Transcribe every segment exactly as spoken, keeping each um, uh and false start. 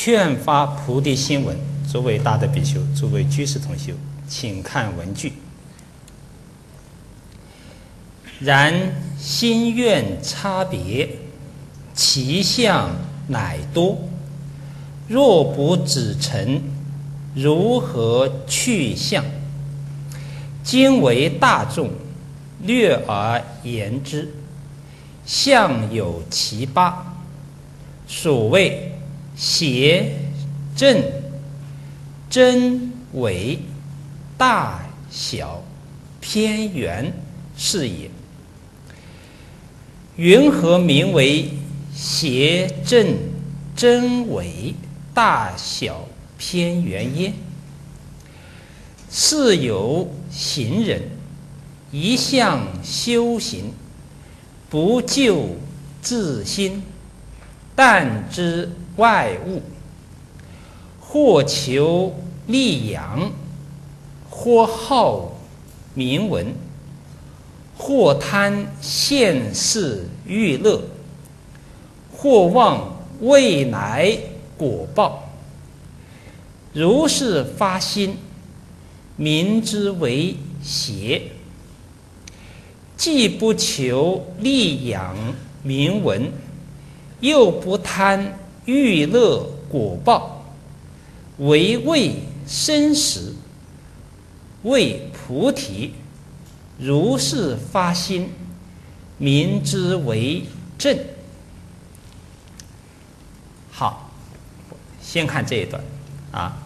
劝发菩提心文，诸位大德比丘，诸位居士同修，请看文句。然心愿差别，其相乃多。若不指陈，如何去相？今为大众，略而言之。相有其八，所谓邪、正、真、伪、大小、偏圆是也。云何名为邪、正、真、伪、大小、偏圆耶？是有行人一向修行，不救自心，但知外物，或求利养，或好名闻，或贪现世欲乐，或望未来果报。如是发心，名之为邪。既不求利养名闻，又不贪欲乐果报，唯为生死，为菩提。如是发心，名之为正。好，先看这一段啊。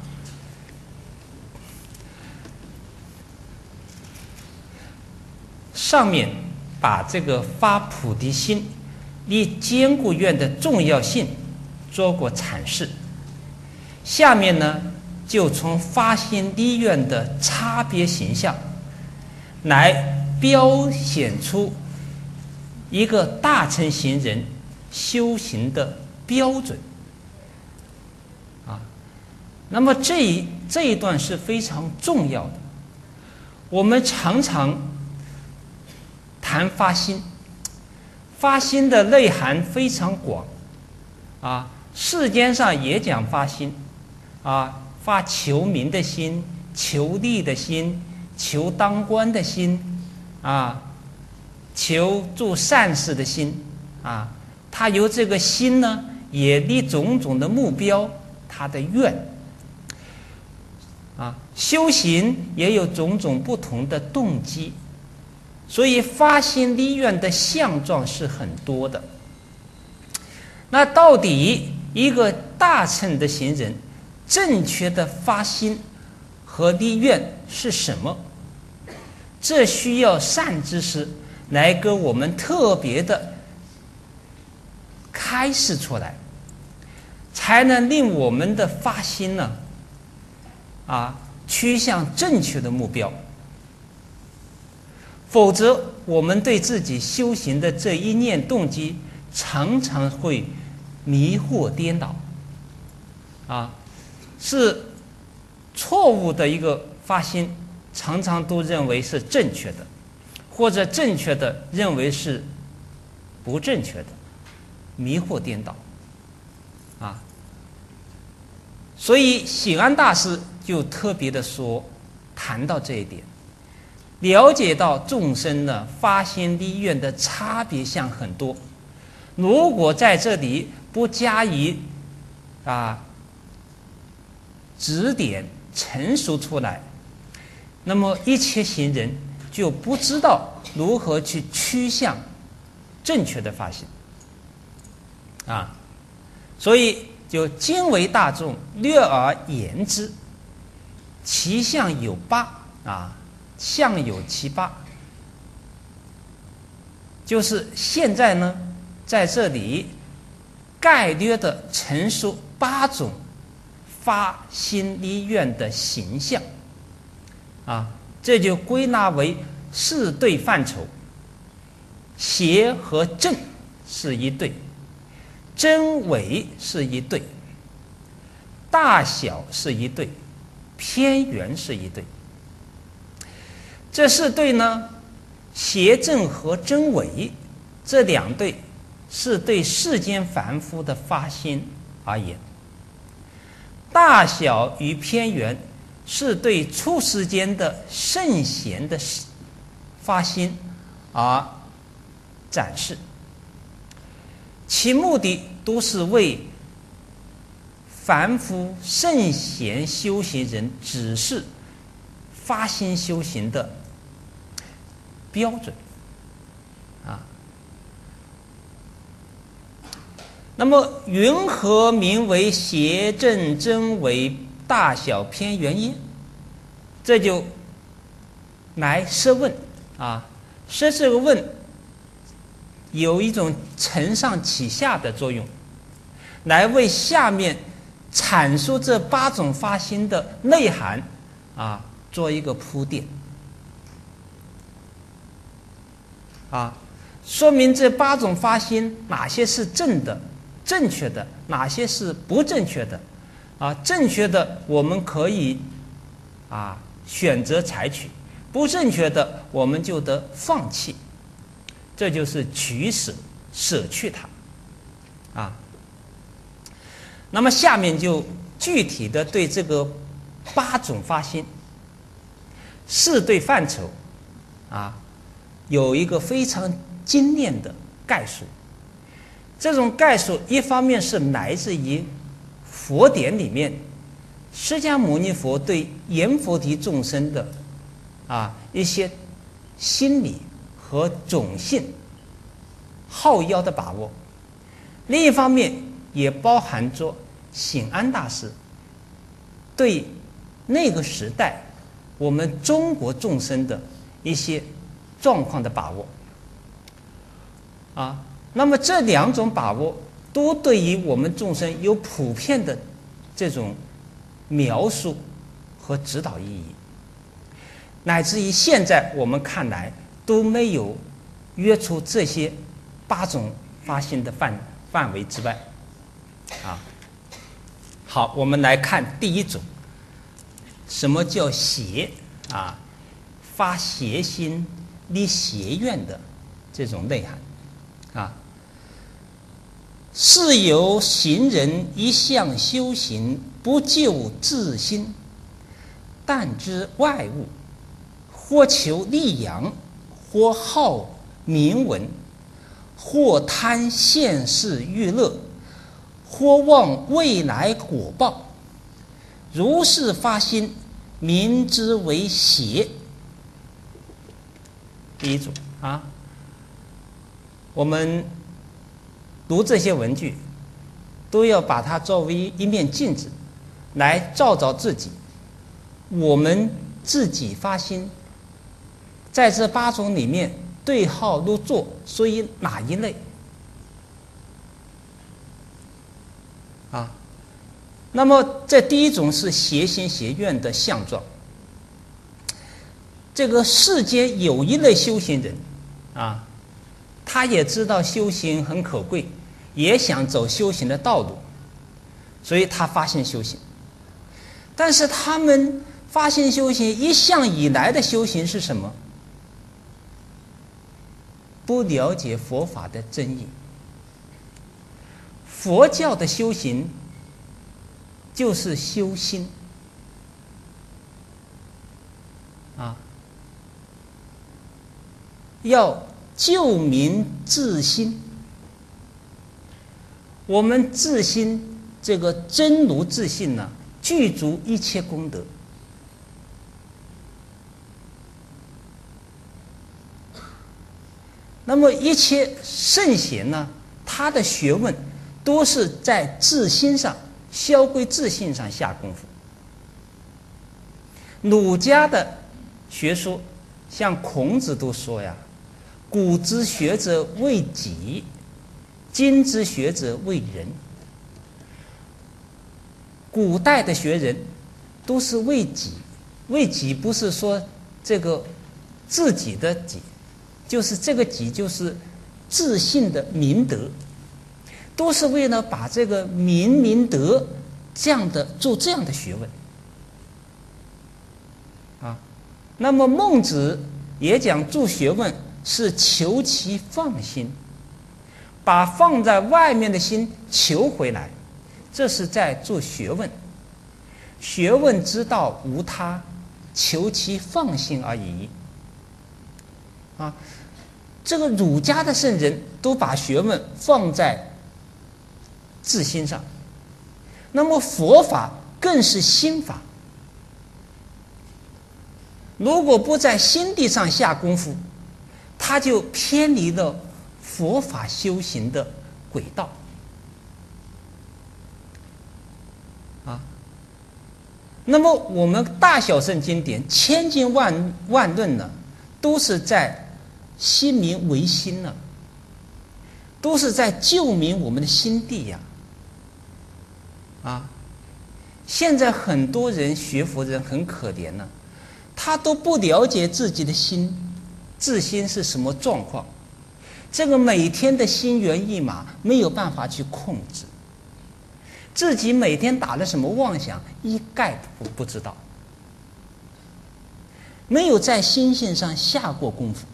上面把这个发菩提心立坚固愿的重要性做过阐释，下面呢就从发心立愿的差别形象来标显出一个大乘行人修行的标准啊。那么这一这一段是非常重要的。我们常常谈发心，发心的内涵非常广啊，世间上也讲发心啊，发求名的心，求利的心，求当官的心啊，求做善事的心啊，他由这个心呢也立种种的目标，他的愿啊，修行也有种种不同的动机。所以发心立愿的相状是很多的。那到底一个大乘的行人正确的发心和立愿是什么？这需要善知识来跟我们特别的开示出来，才能令我们的发心呢啊趋向正确的目标。否则我们对自己修行的这一念动机常常会迷惑颠倒啊，是错误的一个发心，常常都认为是正确的，或者正确的认为是不正确的，迷惑颠倒啊。所以喜安大师就特别的说，谈到这一点，了解到众生的发心立愿的差别相很多，如果在这里不加以啊指点成熟出来，那么一切行人就不知道如何去趋向正确的发心啊。所以就今为大众，略而言之，其相有八啊。相有其八，就是现在呢，在这里概略的陈述八种发心立愿的形象啊，这就归纳为四对范畴：邪和正是一对，真伪是一对，大小是一对，偏圆是一对。这四对呢，邪正和真伪这两对是对世间凡夫的发心而言， 大小与偏圆是对出世间的圣贤的发心而展示，其目的都是为凡夫圣贤修行人指示发心修行的标准啊。那么云何名为邪正真伪大小偏圆耶？这就来设问啊，设这个问有一种承上启下的作用，来为下面阐述这八种发心的内涵啊做一个铺垫啊，说明这八种发心哪些是正的正确的，哪些是不正确的啊，正确的我们可以啊选择采取，不正确的我们就得放弃，这就是取舍，舍去它啊。那么下面就具体的对这个八种发心四对范畴啊有一个非常精炼的概述。这种概述一方面是来自于佛典里面释迦牟尼佛对阎浮提众生的啊一些心理和种性好要的把握，另一方面也包含着醒安大师对那个时代我们中国众生的一些状况的把握啊。那么这两种把握都对于我们众生有普遍的这种描述和指导意义，乃至于现在我们看来都没有约出这些八种发心的范范围之外啊。好，我们来看第一种，什么叫邪啊？发邪心、立邪愿的这种内涵啊。是由行人一向修行，不救自心，但知外物，或求利养，或好名闻，或贪现世欲乐，或望未来果报，如是发心，名之为邪。第一种啊，我们读这些文句都要把它作为一面镜子来照照自己，我们自己发心在这八种里面对号入座，属于哪一类啊？那么这第一种是邪心邪愿的相状。这个世间有一类修行人啊，他也知道修行很可贵，也想走修行的道路，所以他发心修行。但是他们发心修行一向以来的修行是什么？不了解佛法的真意。佛教的修行就是修心啊，要救民治心。我们自心这个真如自信呢，具足一切功德。那么一切圣贤呢，他的学问都是在自心上、消归自信上下功夫。儒家的学说，像孔子都说呀，古之学者为己，今之学者为人。古代的学人都是为己，为己不是说这个自己的己，就是这个己就是自信的明德，都是为了把这个明明德这样的做这样的学问啊。那么孟子也讲做学问是求其放心，把放在外面的心求回来，这是在做学问学问之道无他，求其放心而已。啊，这个儒家的圣人都把学问放在自心上，那么佛法更是心法。如果不在心地上下功夫，他就偏离了佛法修行的轨道。啊，那么我们大小圣经典千经万万论呢，都是在心民为心呢，都是在救民我们的心地呀。啊，现在很多人学佛人很可怜呢，他都不了解自己的心，自心是什么状况，这个每天的心猿意马没有办法去控制，自己每天打了什么妄想一概不不知道，没有在心性上下过功夫。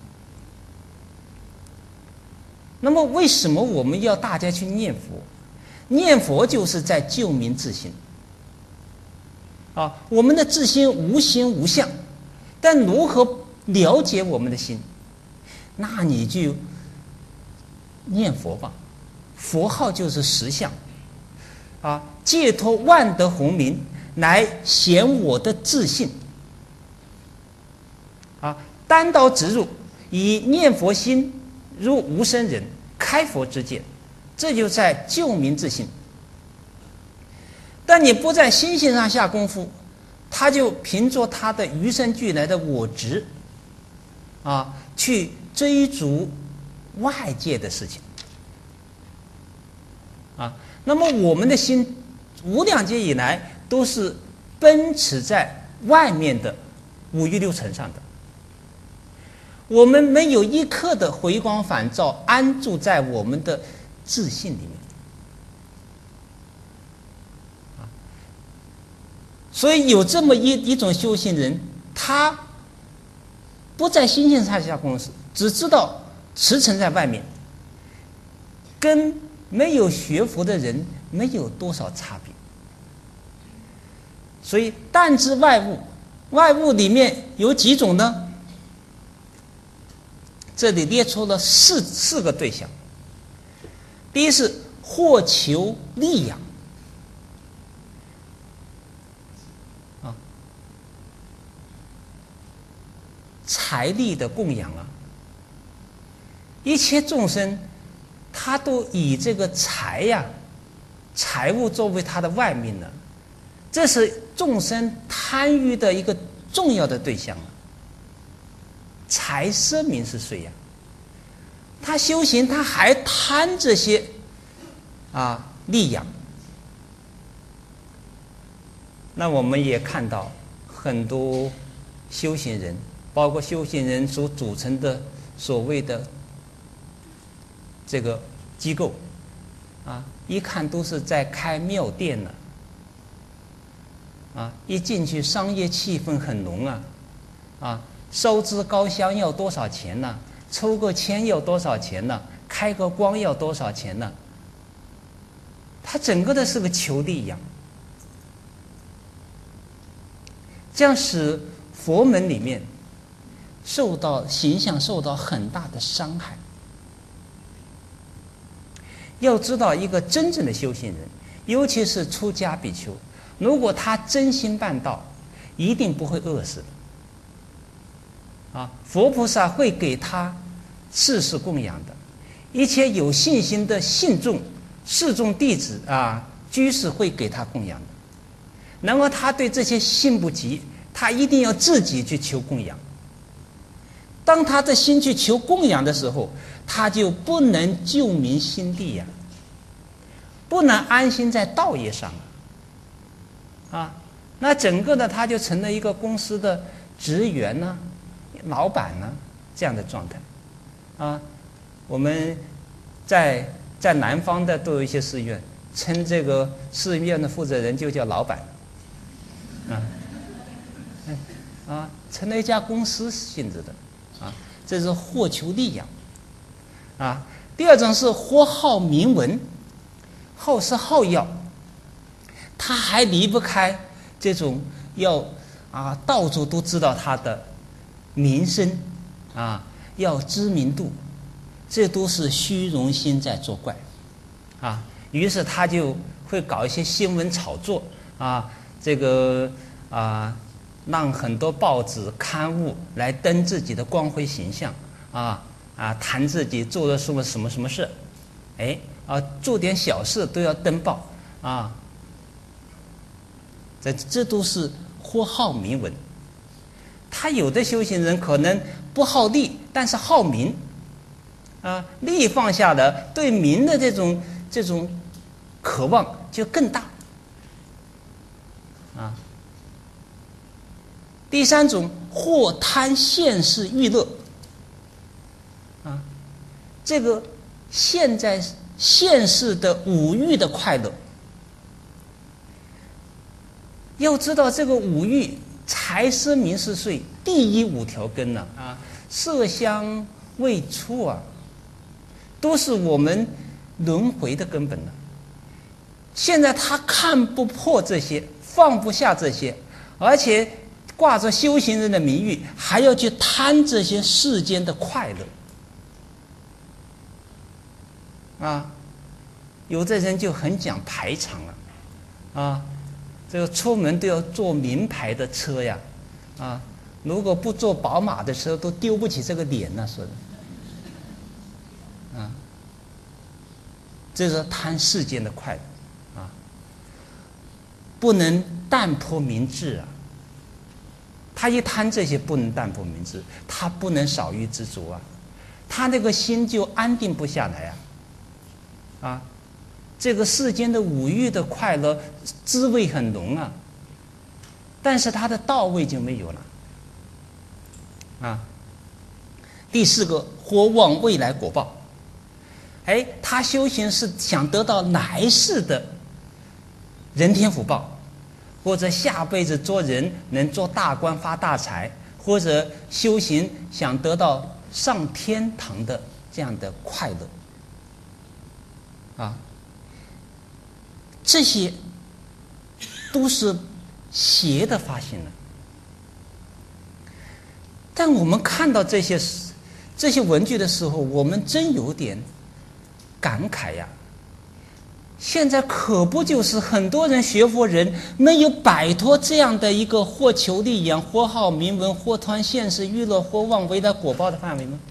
那么为什么我们要大家去念佛？念佛就是在救民自心啊！我们的自心无心无相，但如何了解我们的心？那你就念佛吧，佛号就是实相啊！借托万德洪名来显我的自信啊！单刀直入，以念佛心入无生人，开佛之见，这就在救民自心。但你不在心性上下功夫，他就凭着他的与生俱来的我执啊，去追逐外界的事情啊。那么我们的心无量劫以来都是奔驰在外面的五欲六尘上的，我们没有一刻的回光返照安住在我们的自信里面啊。所以有这么一一种修行人，他不在心性上下功夫，只知道驰骋在外面，跟没有学佛的人没有多少差别。所以但知外物，外物里面有几种呢？这里列出了四四个对象。第一是或求利养啊，财力的供养啊，一切众生他都以这个财呀、财物作为他的外命呢，这是众生贪欲的一个重要的对象啊。财色名是谁呀？他修行他还贪这些啊利养。那我们也看到很多修行人，包括修行人所组成的所谓的这个机构啊，一看都是在开庙店呢啊，一进去商业气氛很浓啊啊，烧支高香要多少钱呢？抽个签要多少钱呢？开个光要多少钱呢？它整个的是个求利养，这样使佛门里面受到形象受到很大的伤害。要知道，一个真正的修行人，尤其是出家比丘，如果他真心办道，一定不会饿死的。啊，佛菩萨会给他世事供养的，一切有信心的信众、侍众弟子啊，居士会给他供养的。然而他对这些信不及，他一定要自己去求供养。当他的心去求供养的时候，他就不能救民心地呀、啊，不能安心在道业上啊。那整个呢，他就成了一个公司的职员呢、老板呢这样的状态啊。我们在在南方的都有一些寺院，称这个寺院的负责人就叫老板啊，啊，成了一家公司性质的啊。这是或求利养啊。第二种是或好名闻，好是好药，他还离不开这种要啊到处都知道他的名声啊，要知名度，这都是虚荣心在作怪啊。于是他就会搞一些新闻炒作啊，这个啊让很多报纸刊物来登自己的光辉形象啊啊，谈自己做了什么什么什么事，哎啊，做点小事都要登报啊，这这都是或好名闻。他有的修行人可能不好利，但是好名啊，利放下了，对名的这种这种渴望就更大啊。第三种，或贪现世欲乐啊，这个现在现世的五欲的快乐，要知道这个五欲财色名食睡第一五条根呢啊，色香味触啊，都是我们轮回的根本呢。现在他看不破这些，放不下这些，而且挂着修行人的名誉，还要去贪这些世间的快乐啊。有的人就很讲排场了啊，这个出门都要坐名牌的车呀啊，如果不坐宝马的车都丢不起这个脸呢，说的啊，这是贪世间的快乐啊，不能淡泊明志啊。他一贪这些，不能淡泊明志，他不能少欲知足啊，他那个心就安定不下来啊啊，这个世间的五欲的快乐滋味很浓啊，但是他的道味就没有了啊。第四个，或望未来果报，哎，他修行是想得到来世的人天福报，或者下辈子做人能做大官发大财，或者修行想得到上天堂的这样的快乐啊，这些都是邪的发心了。但我们看到这些这些文句的时候，我们真有点感慨呀。现在可不就是很多人学佛人没有摆脱这样的一个或求利养、或好名闻、或贪现世娱乐、或妄为的果报的范围吗？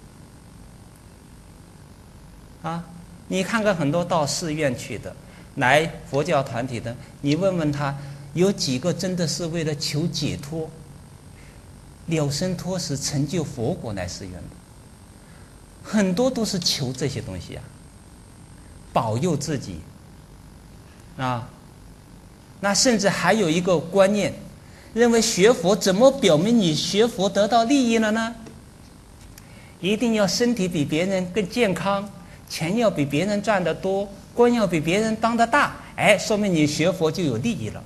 啊，你看看很多到寺院去的，来佛教团体的，你问问他，有几个真的是为了求解脱、了生脱死、成就佛果来寺院的？很多都是求这些东西啊。保佑自己啊，那甚至还有一个观念，认为学佛怎么表明你学佛得到利益了呢？一定要身体比别人更健康，钱要比别人赚得多，官要比别人当得大，哎，说明你学佛就有利益了。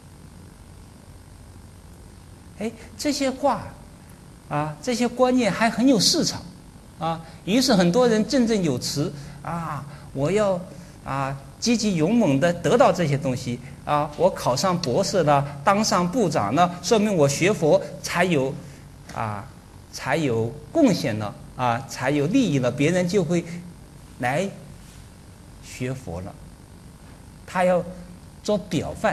哎，这些话啊，这些观念还很有市场啊，于是很多人振振有词啊。我要啊积极勇猛的得到这些东西啊！我考上博士了，当上部长了，说明我学佛才有啊才有贡献了啊，才有利益了，别人就会来学佛了。他要做表范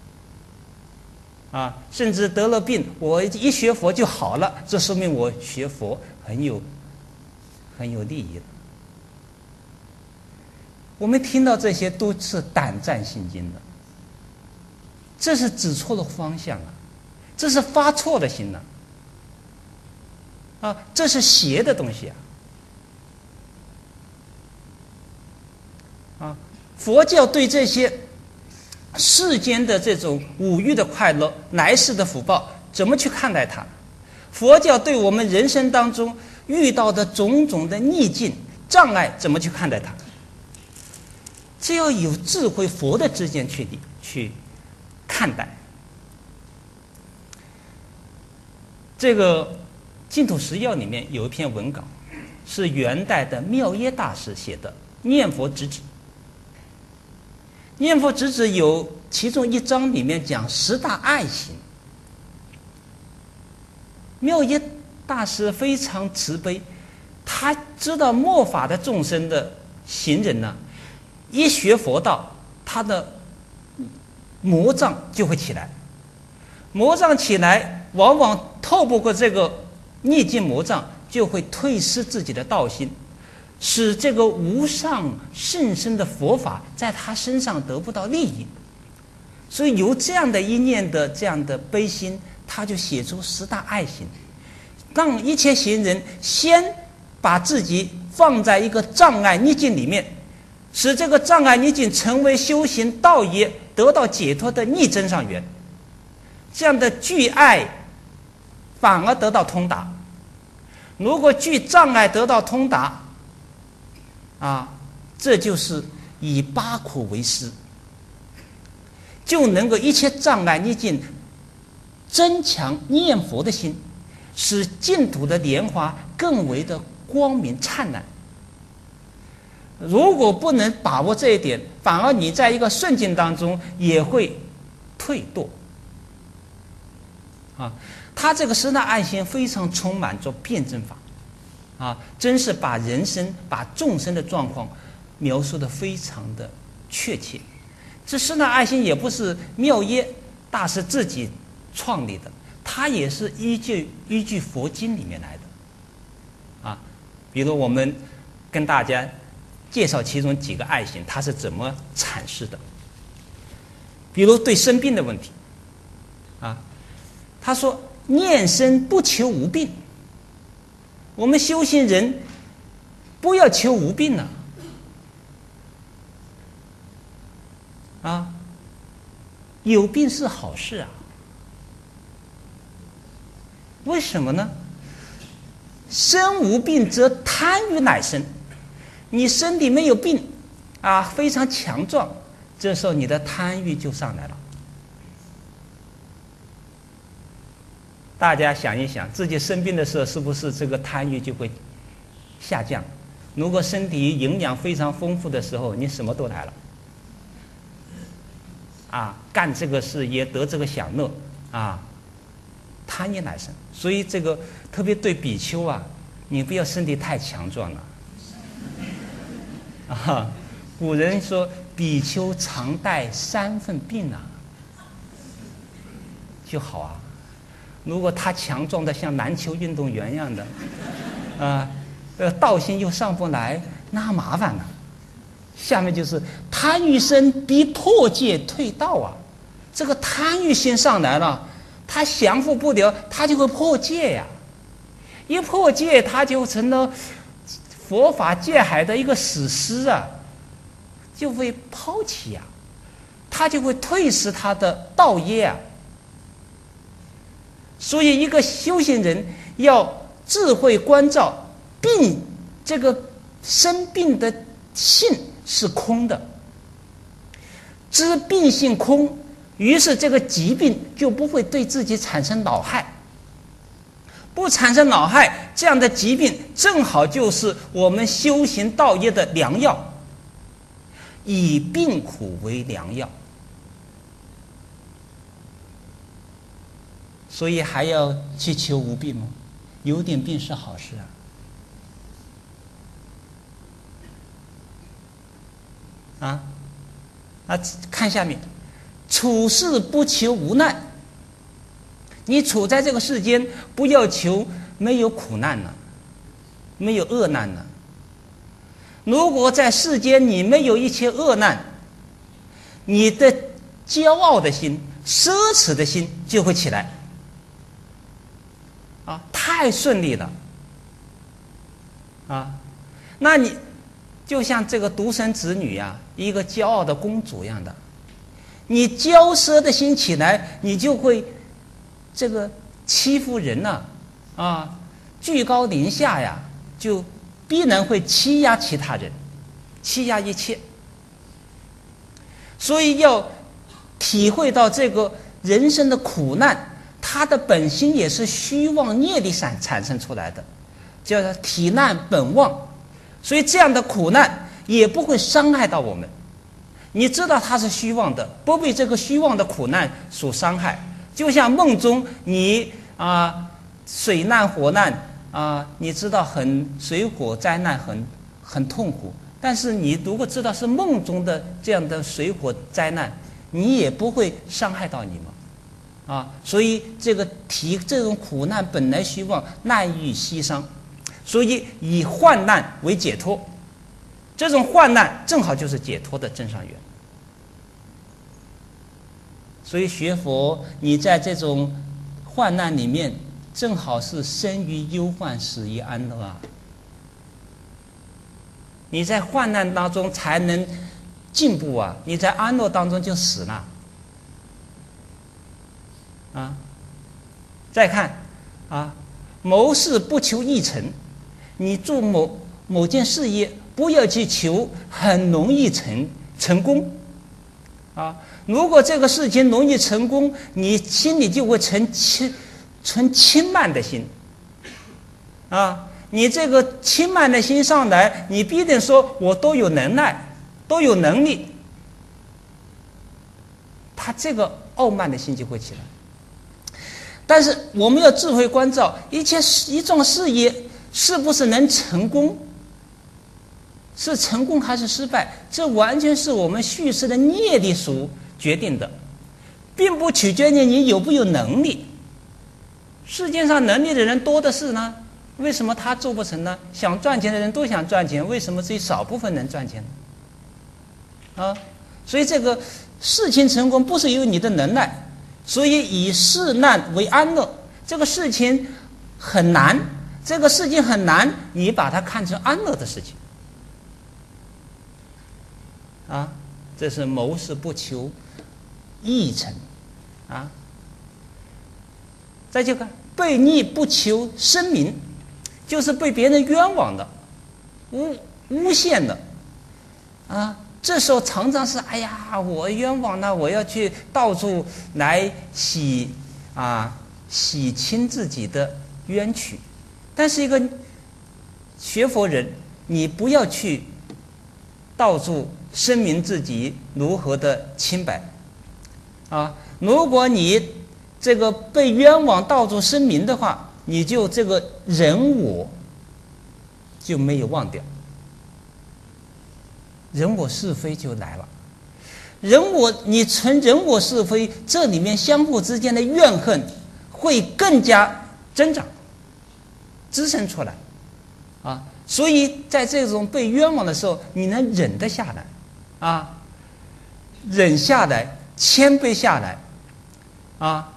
啊，甚至得了病，我一学佛就好了，这说明我学佛很有很有利益了。我们听到这些都是胆战心惊的，这是指错了方向啊，这是发错的心呐、啊，啊，这是邪的东西啊！啊，佛教对这些世间的这种五欲的快乐、来世的福报，怎么去看待它？佛教对我们人生当中遇到的种种的逆境、障碍，怎么去看待它？这要有智慧佛的之见去去看待。这个《净土十要》里面有一篇文稿，是元代的妙耶大师写的《念佛直旨》。念佛直旨有其中一章里面讲十大爱行。妙耶大师非常慈悲，他知道末法的众生的行人呢，一学佛道，他的魔障就会起来，魔障起来，往往透不过这个逆境魔障，就会退失自己的道心，使这个无上甚深的佛法在他身上得不到利益。所以由这样的一念的这样的悲心，他就写出十大爱行，让一切行人先把自己放在一个障碍逆境里面，使这个障碍逆境成为修行道业得到解脱的逆增上缘，这样的具爱反而得到通达。如果具障碍得到通达啊，这就是以八苦为师，就能够一切障碍逆境增强念佛的心，使净土的莲花更为的光明灿烂。如果不能把握这一点，反而你在一个顺境当中也会退堕啊。他这个十大爱行非常充满着辩证法啊，真是把人生把众生的状况描述得非常的确切。这十大爱行也不是妙耶大师自己创立的，他也是依据依据佛经里面来的啊。比如我们跟大家介绍其中几个爱行，他是怎么阐释的。比如对生病的问题啊，他说念生不求无病，我们修行人不要求无病了啊，有病是好事啊。为什么呢？身无病则贪欲乃生，你身体没有病啊，非常强壮，这时候你的贪欲就上来了。大家想一想，自己生病的时候，是不是这个贪欲就会下降？如果身体营养非常丰富的时候，你什么都来了啊，干这个事也得这个享乐啊，贪也乃生。所以这个特别对比丘啊，你不要身体太强壮了啊。古人说比丘常带三分病啊，就好啊。如果他强壮的像篮球运动员一样的，啊，呃，道心又上不来，那麻烦了。下面就是贪欲生逼破戒退道啊，这个贪欲心上来了，他降服不了，他就会破戒呀。一破戒，他就成了佛法戒海的一个死尸啊，就会抛弃呀，他就会退失他的道业啊。所以一个修行人要智慧关照病，这个生病的性是空的，知病性空，于是这个疾病就不会对自己产生恼害，不产生恼害，这样的疾病正好就是我们修行道业的良药，以病苦为良药。所以还要去求无病吗？有点病是好事啊！啊啊！看下面，处世不求无难。你处在这个世间，不要求没有苦难了，没有恶难了。如果在世间你没有一切恶难，你的骄傲的心、奢侈的心就会起来。啊，太顺利了啊！那你就像这个独生子女呀、啊，一个骄傲的公主一样的，你骄奢的心起来，你就会这个欺负人呐、啊，啊，居高临下呀，就必然会欺压其他人，欺压一切。所以要体会到这个人生的苦难。他的本心也是虚妄业力产产生出来的，叫做体难本妄，所以这样的苦难也不会伤害到我们， 你知道它是虚妄的，不被这个虚妄的苦难所伤害。就像梦中你啊，水难火难啊，你知道很水火灾难很很痛苦，但是你如果知道是梦中的这样的水火灾难，你也不会伤害到你嘛，啊，所以这个提这种苦难本来虚妄，难遇稀伤，所以以患难为解脱，这种患难正好就是解脱的正上缘。所以学佛，你在这种患难里面，正好是生于忧患，死于安乐啊。你在患难当中才能进步啊，你在安乐当中就死了。啊，再看啊，谋事不求易成，你做某某件事业，不要去求很容易成成功啊。如果这个事情容易成功，你心里就会存轻存轻慢的心啊。你这个轻慢的心上来，你必定说我都有能耐，都有能力，他这个傲慢的心就会起来。但是我们要智慧关照，一切一桩事业是不是能成功，是成功还是失败，这完全是我们叙事的业力所决定的，并不取决于你有不有能力。世界上能力的人多的是呢，为什么他做不成呢？想赚钱的人都想赚钱，为什么只有少部分人赚钱呢？啊，所以这个事情成功不是由你的能耐，所以以事难为安乐。这个事情很难，这个事情很难，你把它看成安乐的事情啊，这是谋事不求易成啊。再就看悖逆不求声名，就是被别人冤枉的、诬诬陷的啊。这时候常常是哎呀，我冤枉了，我要去到处来洗啊洗清自己的冤屈。但是一个学佛人，你不要去到处声明自己如何的清白啊。如果你这个被冤枉到处声明的话，你就这个人我就没有忘掉，人我是非就来了。人我你存人我是非，这里面相互之间的怨恨会更加增长滋生出来啊。所以在这种被冤枉的时候，你能忍得下来啊，忍下来，谦卑下来啊，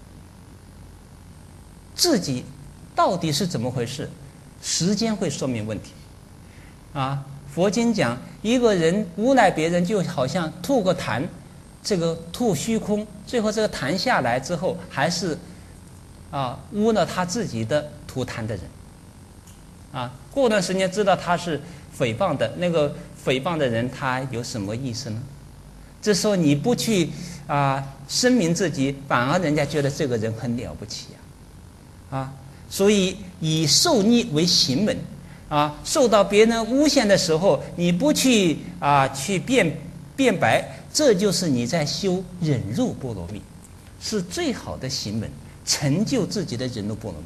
自己到底是怎么回事，时间会说明问题啊。佛经讲，一个人诬赖别人，就好像吐个痰，这个吐虚空，最后这个痰下来之后，还是啊污了他自己的吐痰的人啊。过段时间知道他是诽谤的，那个诽谤的人他有什么意思呢？这时候你不去啊声明自己，反而人家觉得这个人很了不起啊啊。所以以受逆为行门啊，受到别人诬陷的时候，你不去啊去辩辩白，这就是你在修忍辱波罗蜜，是最好的行门，成就自己的忍辱波罗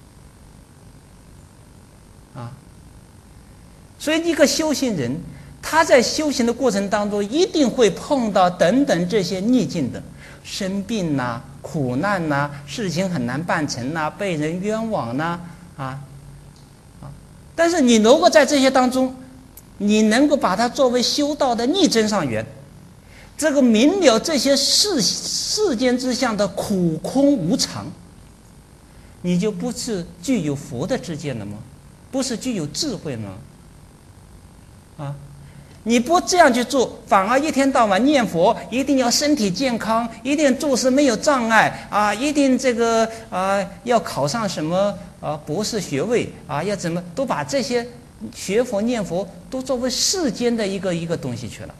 蜜啊。所以一个修行人，他在修行的过程当中，一定会碰到等等这些逆境的，生病呐、啊、苦难呐、啊、事情很难办成呐、啊、被人冤枉呐 啊, 啊但是你如果在这些当中，你能够把它作为修道的逆增上缘，这个明了这些世世间之相的苦空无常，你就不是具有佛的知见了吗？不是具有智慧吗？啊，你不这样去做，反而一天到晚念佛，一定要身体健康，一定做事没有障碍啊，一定这个啊要考上什么啊博士学位啊，要怎么都把这些学佛念佛都作为世间的一个一个东西去了，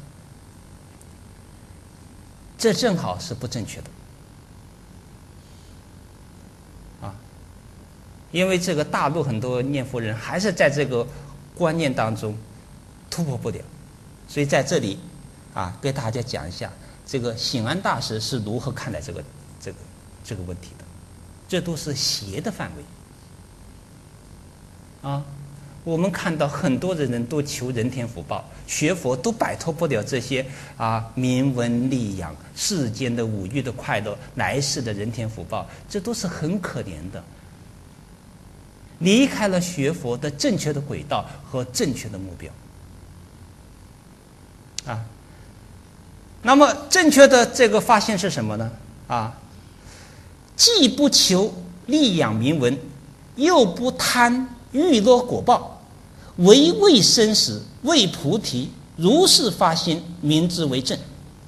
这正好是不正确的啊，因为这个大陆很多念佛人还是在这个观念当中突破不了。所以在这里啊，给大家讲一下这个醒安大师是如何看待这个这个这个问题的。这都是邪的范围啊。我们看到很多的人都求人天福报，学佛都摆脱不了这些啊名闻利养、世间的五欲的快乐、来世的人天福报，这都是很可怜的。离开了学佛的正确的轨道和正确的目标啊。那么正确的这个发现是什么呢？啊，既不求利养名闻，又不贪欲乐果报，唯为生死，为菩提，如是发心，名之为正。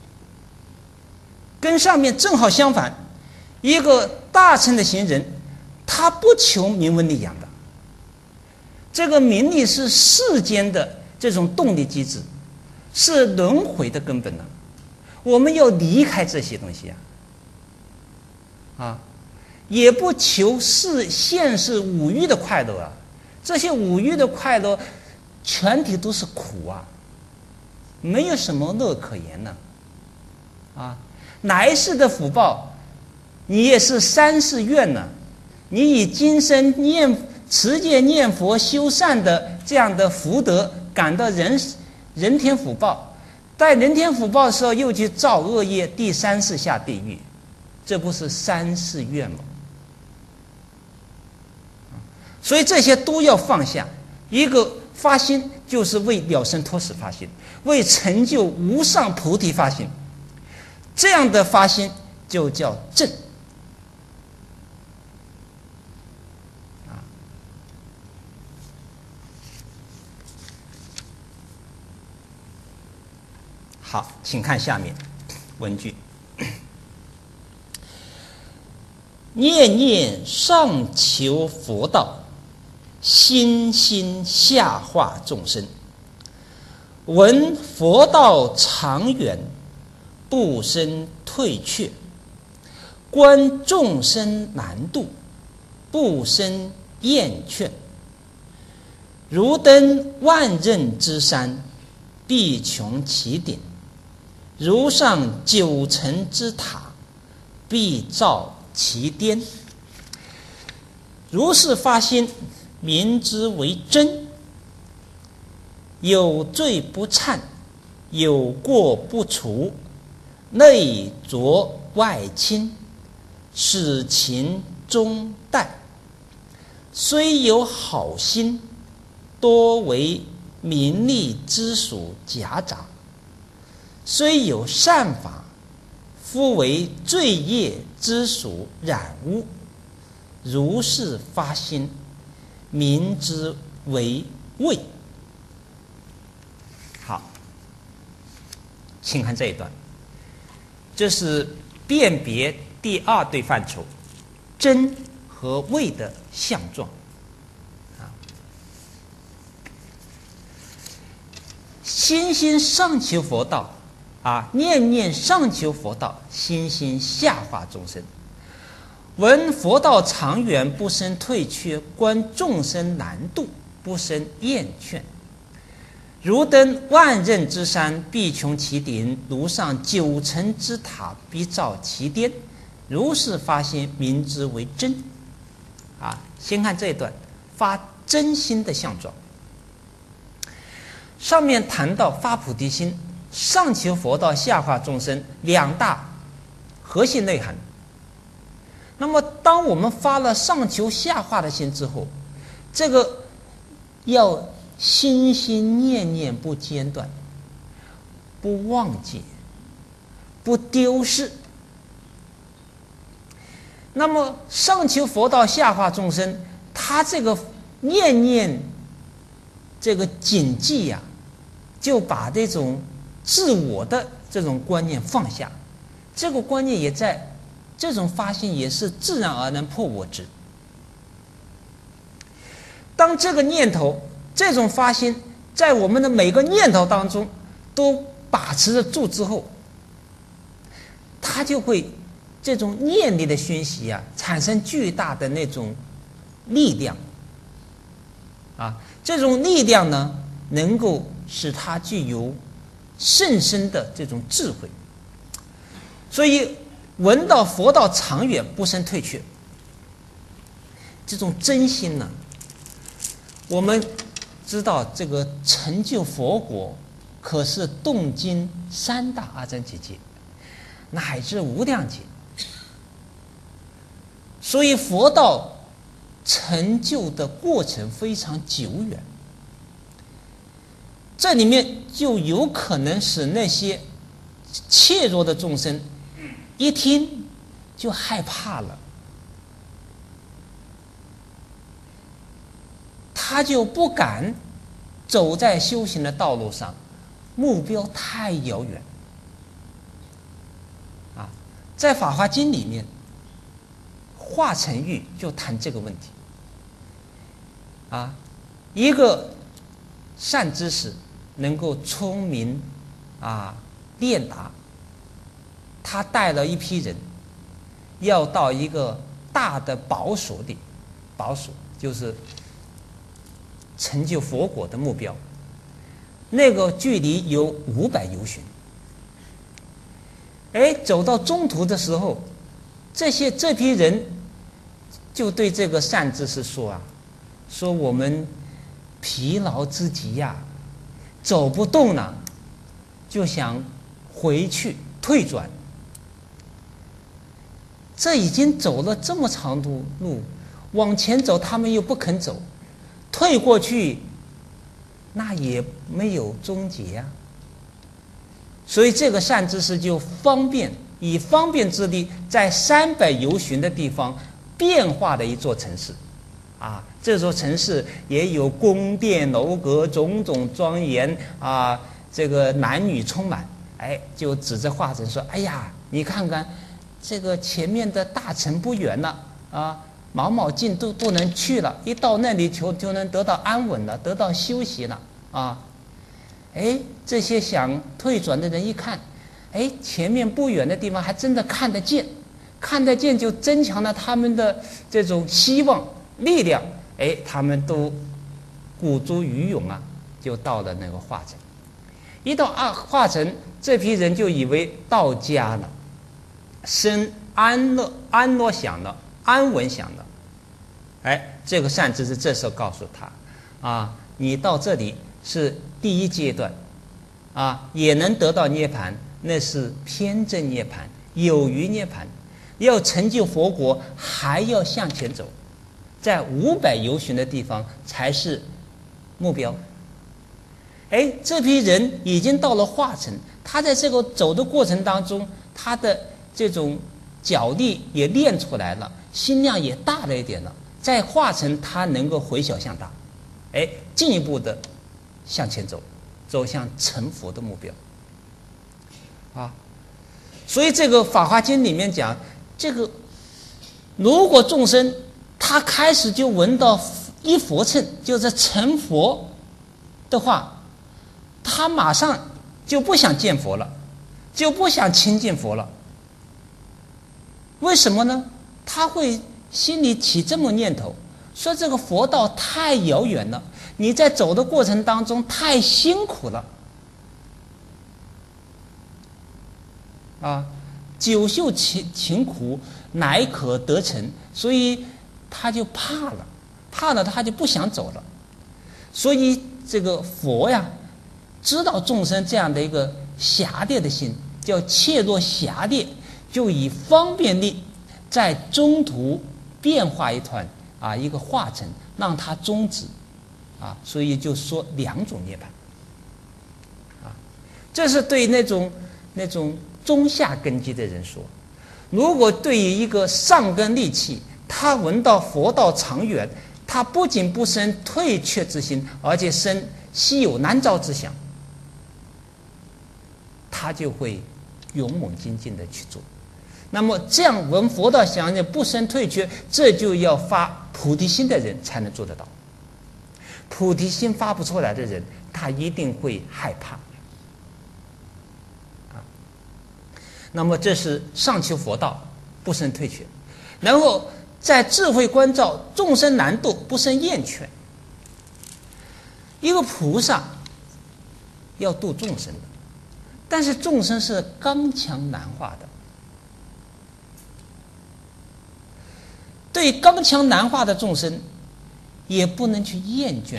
跟上面正好相反，一个大乘的行人，他不求名闻利养的。这个名利是世间的这种动力机制，是轮回的根本呢、啊。我们要离开这些东西啊，啊，也不求世现世五欲的快乐啊，这些五欲的快乐全体都是苦啊，没有什么乐可言呢、啊。啊，来世的福报，你也是三世愿呢、啊。你以今生念持戒念佛修善的这样的福德，感到人人天福报。在人天福报的时候，又去造恶业，第三世下地狱，这不是三世愿吗？所以这些都要放下。一个发心就是为了生脱死发心，为成就无上菩提发心，这样的发心就叫正。好，请看下面文句：念念上求佛道，心心下化众生。闻佛道长远，不生退却；观众生难度，不生厌倦。如登万仞之山，必穷其顶。如上九层之塔，必照其巅。如是发心，名之为真。有罪不忏，有过不除，内浊外清，使情中淡。虽有好心，多为名利之属夹杂。虽有善法，夫为罪业之属染污。如是发心，名之为畏。好，请看这一段，这是辨别第二对范畴，真和畏的相状。啊，心心上求佛道。啊，念念上求佛道，心心下化众生。闻佛道长远，不生退却；观众生难度，不生厌倦。如登万仞之山，必穷其顶；如上九层之塔，必照其巅。如是发心，名之为真。啊，先看这一段，发真心的相状。上面谈到发菩提心。上求佛道，下化众生，两大核心内涵。那么，当我们发了上求下化的心之后，这个要心心念念不间断，不忘记，不丢失。那么，上求佛道，下化众生，他这个念念这个谨记呀、啊，就把这种自我的这种观念放下，这个观念也在这种发心也是自然而然破我执。当这个念头这种发心在我们的每个念头当中都把持得住之后，它就会这种念力的熏习啊，产生巨大的那种力量啊，这种力量呢，能够使它具有甚深的这种智慧。所以闻道佛道长远，不生退却，这种真心呢，我们知道这个成就佛国可是动经三大阿僧祇劫乃至无量劫，所以佛道成就的过程非常久远，这里面就有可能使那些怯弱的众生一听就害怕了，他就不敢走在修行的道路上，目标太遥远啊！在《法华经》里面，华城喻就谈这个问题啊，一个善知识能够聪明啊练达，他带了一批人要到一个大的宝所里，宝所就是成就佛果的目标，那个距离有五百由旬。哎，走到中途的时候，这些这批人就对这个善知识说啊，说我们疲劳之极呀、啊，走不动了，就想回去退转。这已经走了这么长的路，往前走他们又不肯走，退过去那也没有终结啊。所以这个善知识就方便以方便之力，在三百由旬的地方变化了一座城市啊，这座城市也有宫殿楼阁，种种庄严啊，这个男女充满。哎，就指着华城说：“哎呀，你看看这个前面的大城不远了啊，毛毛进都都能去了，一到那里就就能得到安稳了，得到休息了啊。”哎，这些想退转的人一看，哎，前面不远的地方还真的看得见，看得见就增强了他们的这种希望力量。哎，他们都鼓足余勇啊，就到了那个华城。一到啊华城，这批人就以为到家了，生安乐安乐享了，安稳享了。哎，这个善知识这时候告诉他啊，你到这里是第一阶段啊，也能得到涅槃，那是偏正涅槃，有余涅槃。要成就佛国，还要向前走，在五百由旬的地方才是目标。哎，这批人已经到了华城，他在这个走的过程当中，他的这种脚力也练出来了，心量也大了一点了，在华城他能够回小向大，哎，进一步的向前走，走向成佛的目标啊。所以这个《法华经》里面讲，这个如果众生他开始就闻到一佛乘，就是成佛的话，他马上就不想见佛了，就不想亲近佛了。为什么呢？他会心里起这么念头，说这个佛道太遥远了，你在走的过程当中太辛苦了啊，久受勤勤苦乃可得成，所以他就怕了，怕了他就不想走了。所以这个佛呀，知道众生这样的一个狭劣的心，叫怯弱狭劣，就以方便力在中途变化一团啊，一个化成，让它终止啊，所以就说两种涅槃啊，这是对那种那种中下根基的人说。如果对于一个上根利器，他闻到佛道长远，他不仅不生退却之心，而且生稀有难招之想，他就会勇猛精进的去做。那么这样闻佛道想着不生退却，这就要发菩提心的人才能做得到。菩提心发不出来的人，他一定会害怕啊。那么这是上求佛道，不生退却，然后在智慧关照众生难度，不生厌倦。一个菩萨要度众生的， 但是众生是刚强难化的，对刚强难化的众生，也不能去厌倦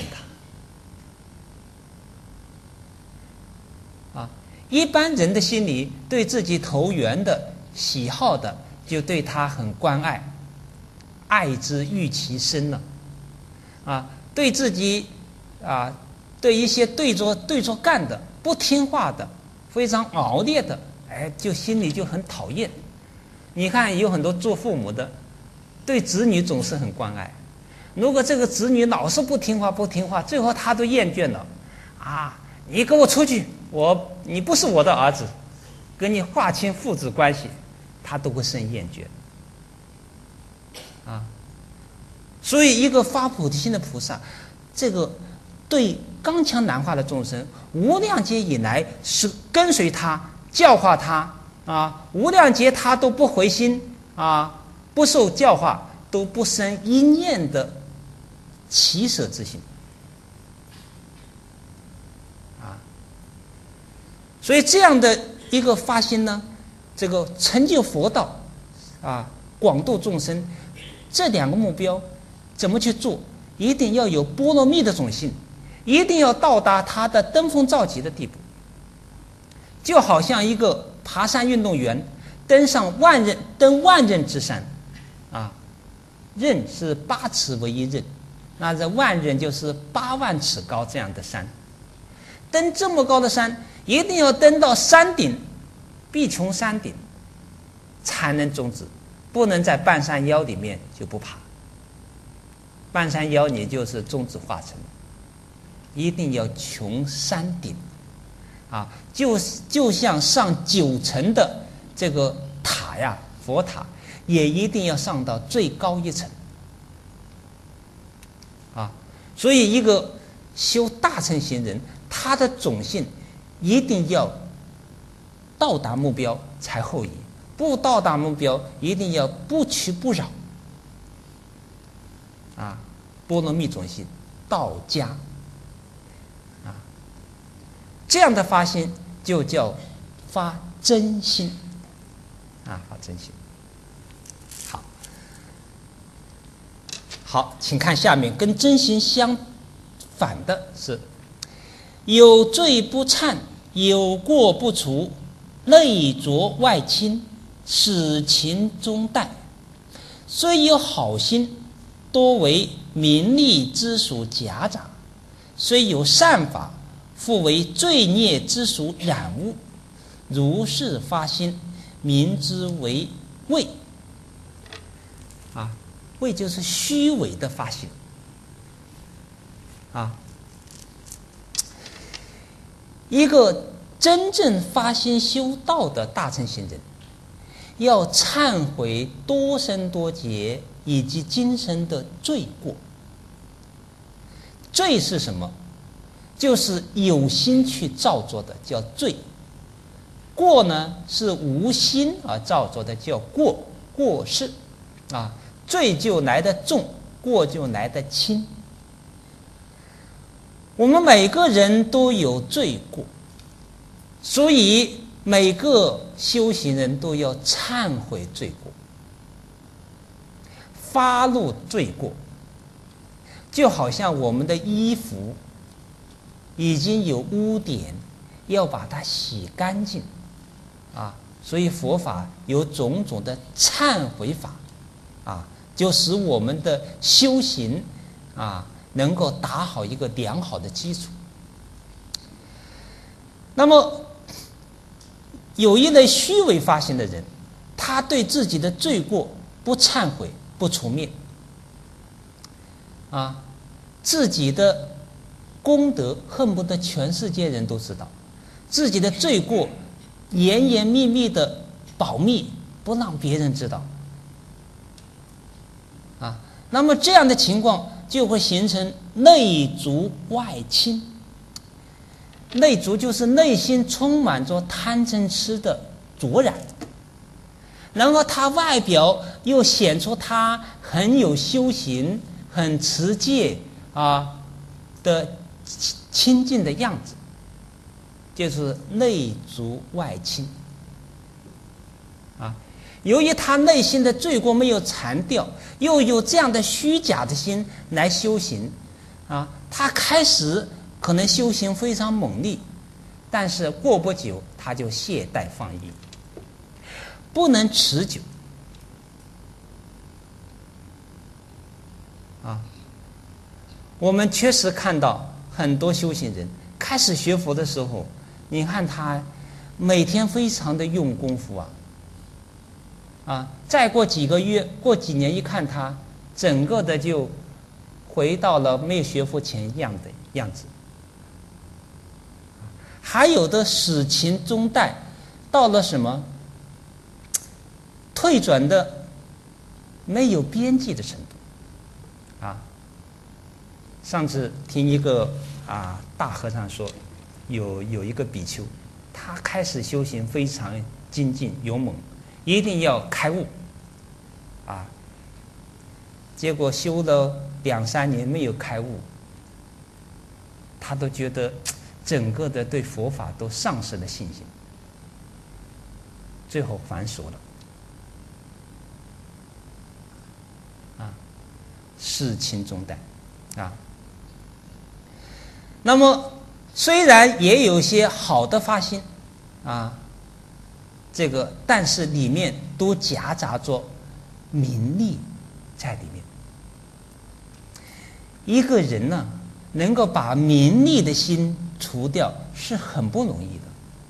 他。啊，一般人的心里对自己投缘的、喜好的，就对他很关爱，爱之欲其生了。啊，对自己啊，对一些对着对着干的、不听话的、非常熬烈的，哎，就心里就很讨厌。你看，有很多做父母的，对子女总是很关爱。如果这个子女老是不听话、不听话，最后他都厌倦了。啊，你给我出去！我你不是我的儿子，跟你划清父子关系，他都会生厌倦。啊，所以一个发菩提心的菩萨，这个对刚强难化的众生，无量劫以来是跟随他、教化他啊，无量劫他都不回心啊，不受教化，都不生一念的起舍之心啊。所以这样的一个发心呢，这个成就佛道啊，广度众生，这两个目标怎么去做？一定要有波罗蜜的种性，一定要到达他的登峰造极的地步。就好像一个爬山运动员登上万仞登万仞之山啊，仞是八尺为一仞，那这万仞就是八万尺高这样的山。登这么高的山，一定要登到山顶，必穷山顶才能终止，不能在半山腰里面就不爬。半山腰你就是终止化成，一定要穷山顶啊，就就像上九层的这个塔呀，佛塔也一定要上到最高一层啊。所以一个修大乘行人，他的种性一定要到达目标才后移，不到达目标一定要不屈不挠啊，波罗蜜种性道家啊，这样的发心就叫发真心啊，发真心。好，好，请看下面跟真心相反的是：有罪不忏，有过不除，内浊外清，始勤终怠。虽有好心，多为名利之属夹杂；虽有善法，复为罪孽之属染污。如是发心，名之为伪。啊，伪就是虚伪的发心。啊，一个真正发心修道的大乘行人，要忏悔多生多劫以及今生的罪过。罪是什么？就是有心去造作的，叫罪。过呢，是无心而造作的，叫过过失啊。罪就来得重，过就来得轻。我们每个人都有罪过，所以每个修行人都要忏悔罪过，发露罪过。就好像我们的衣服已经有污点，要把它洗干净啊，所以佛法有种种的忏悔法啊，就使我们的修行啊能够打好一个良好的基础。那么有一类虚伪发心的人，他对自己的罪过不忏悔不除灭啊，自己的功德恨不得全世界人都知道，自己的罪过严严密密的保密，不让别人知道啊。那么这样的情况就会形成内浊外清。内浊就是内心充满着贪嗔痴的浊染，然后他外表又显出他很有修行、很持戒啊的清净的样子就是内逐外轻啊。由于他内心的罪过没有铲掉，又有这样的虚假的心来修行啊，他开始可能修行非常猛烈，但是过不久他就懈怠放逸，不能持久啊。我们确实看到很多修行人开始学佛的时候，你看他每天非常的用功夫啊啊，再过几个月过几年，一看他整个的就回到了没有学佛前一样的样子。还有的始勤终怠，到了什么退转的没有边际的程度啊。上次听一个啊大和尚说，有有一个比丘，他开始修行非常精进勇猛，一定要开悟啊，结果修了两三年没有开悟，他都觉得整个的对佛法都丧失了信心，最后反锁了啊，事轻终怠啊。那么虽然也有些好的发心啊，这个但是里面都夹杂着名利在里面。一个人呢，能够把名利的心除掉是很不容易的。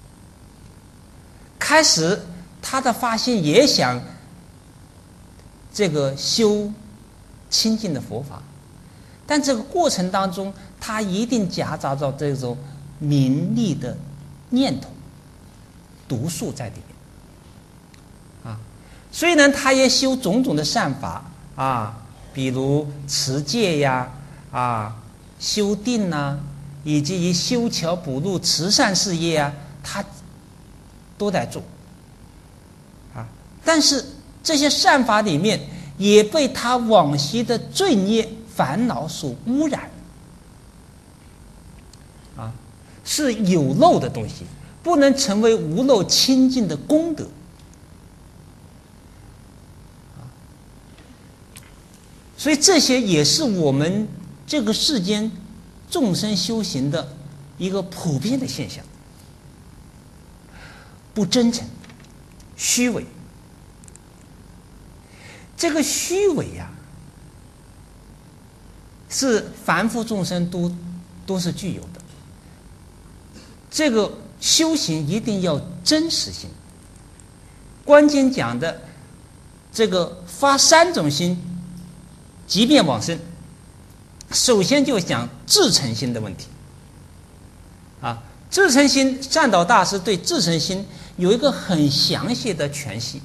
开始他的发心也想这个修清净的佛法，但这个过程当中他一定夹杂着这种名利的念头毒素在里面啊。虽然他也修种种的善法啊，比如持戒呀啊修定呐，以及于修桥补路慈善事业啊，他都在做啊。但是这些善法里面也被他往昔的罪孽烦恼所污染啊，是有漏的东西，不能成为无漏清净的功德啊。所以这些也是我们这个世间众生修行的一个普遍的现象，不真诚，虚伪。这个虚伪呀、啊，是凡夫众生都都是具有的。这个修行一定要真实性。观经讲的这个发三种心，即便往生，首先就讲至诚心的问题啊。至诚心，善导大师对至诚心有一个很详细的诠释。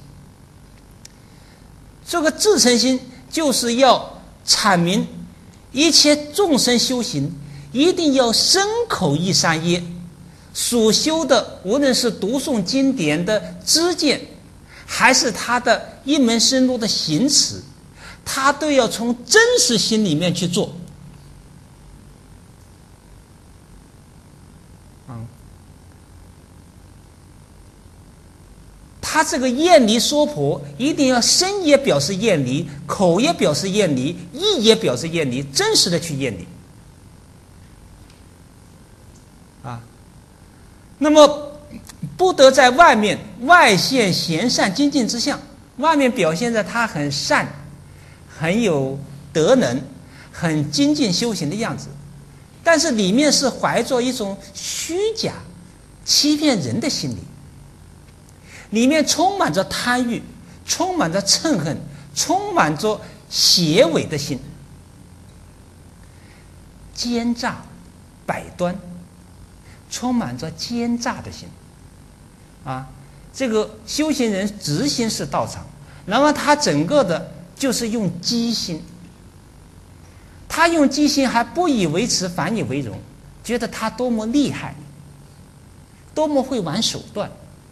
这个至诚心就是要阐明一切众生修行一定要身口意三业所修的，无论是读诵经典的知见，还是他的一门深入的行持，他都要从真实心里面去做。嗯，他这个厌离说婆一定要身也表示厌离，口也表示厌离，意也表示厌离，真实的去厌离啊。那么不得在外面外现贤善精进之相，外面表现着他很善，很有德能，很精进修行的样子，但是里面是怀着一种虚假欺骗人的心理，里面充满着贪欲，充满着嗔恨，充满着邪伪的心，奸诈百端，充满着奸诈的心啊。这个修行人直心是道场，然后他整个的就是用机心，他用机心还不以为耻，反以为荣，觉得他多么厉害，多么会玩手段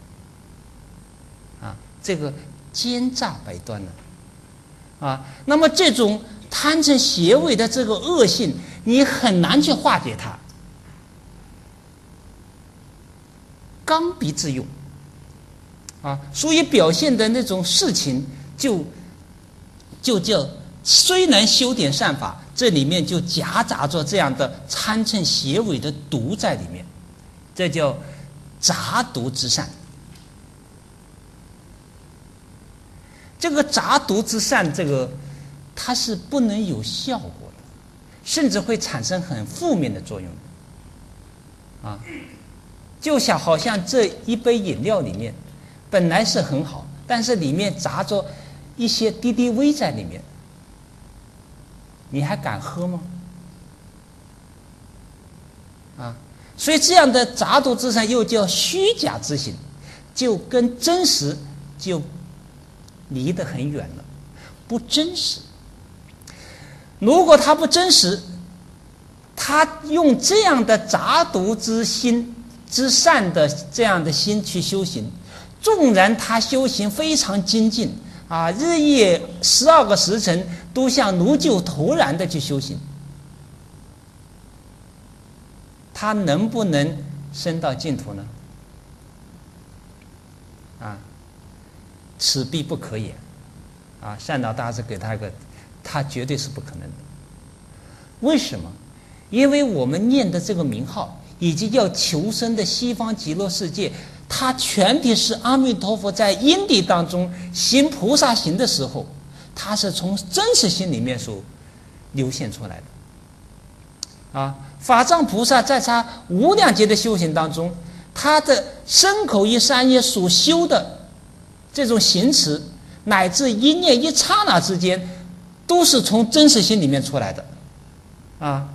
啊，这个奸诈百端呢啊。那么这种贪嗔邪伪的这个恶性，你很难去化解它刚愎自用啊，所以表现的那种事情就就叫虽然修点善法，这里面就夹杂着这样的参称邪伪的毒在里面，这叫杂毒之善。这个杂毒之善，这个它是不能有效果的，甚至会产生很负面的作用啊。就像好像这一杯饮料里面本来是很好，但是里面杂着一些滴滴微在里面，你还敢喝吗？啊，所以这样的杂毒之善又叫虚假之行，就跟真实就离得很远了，不真实。如果他不真实，他用这样的杂毒之心之善的这样的心去修行，纵然他修行非常精进啊，日夜十二个时辰都像如救头然的去修行，他能不能升到净土呢？啊，此必不可也。啊，善导大师给他一个，他绝对是不可能的。为什么？因为我们念的这个名号，以及要求生的西方极乐世界，它全体是阿弥陀佛在因地当中行菩萨行的时候，它是从真实心里面所流现出来的。啊，法藏菩萨在他无量劫的修行当中，他的身口意三业所修的这种行持，乃至一念一刹那之间，都是从真实心里面出来的。啊，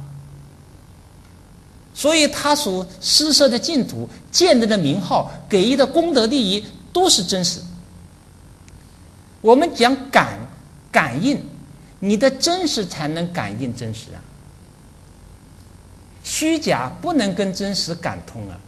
所以他所施设的净土、建立的名号、给予的功德利益都是真实。我们讲感感应，你的真实才能感应真实啊，虚假不能跟真实感通啊。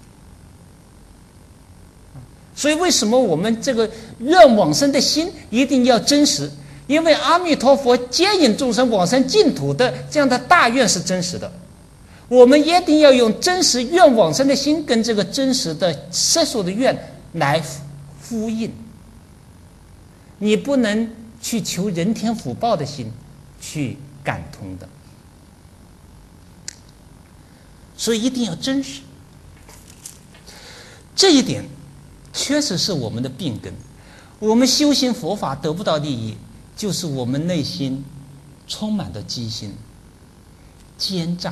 所以为什么我们这个愿往生的心一定要真实？因为阿弥陀佛接引众生往生净土的这样的大愿是真实的，我们一定要用真实愿往生的心跟这个真实的世俗的愿来呼应。你不能去求人天福报的心去感通的，所以一定要真实。这一点确实是我们的病根。我们修行佛法得不到利益，就是我们内心充满了机心、奸诈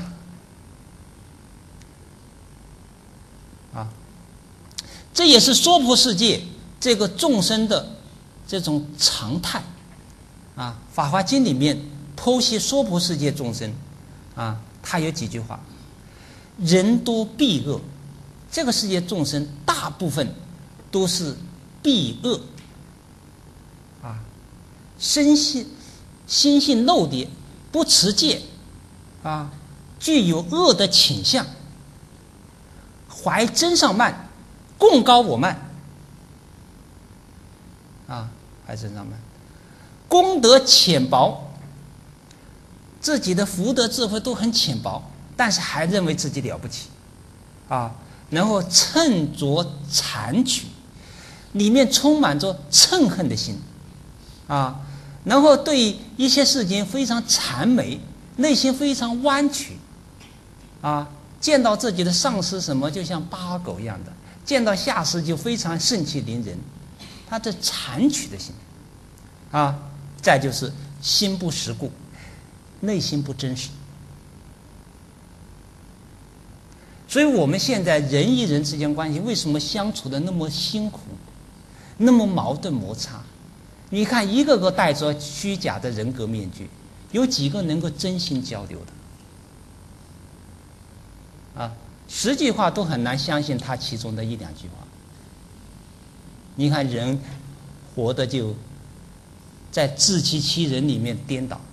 啊！这也是娑婆世界这个众生的这种常态啊。《法华经》里面剖析娑婆世界众生啊，他有几句话：人多弊恶，这个世界众生大部分都是弊恶啊，身心心性漏跌，不持戒啊，具有恶的倾向，怀真上慢，共高我慢啊，怀真上慢，功德浅薄，自己的福德智慧都很浅薄，但是还认为自己了不起啊，然后趁着残取，里面充满着憎恨的心啊，然后对一些事情非常谄媚，内心非常弯曲啊，见到自己的上司什么就像八狗一样的，见到下司就非常盛气凌人，他这谄取的心啊，再就是心不实故，内心不真实。所以我们现在人与人之间关系为什么相处的那么辛苦，那么矛盾摩擦？你看一个个戴着虚假的人格面具，有几个能够真心交流的啊？十句话都很难相信他其中的一两句话。你看人活的就在自欺欺人里面颠倒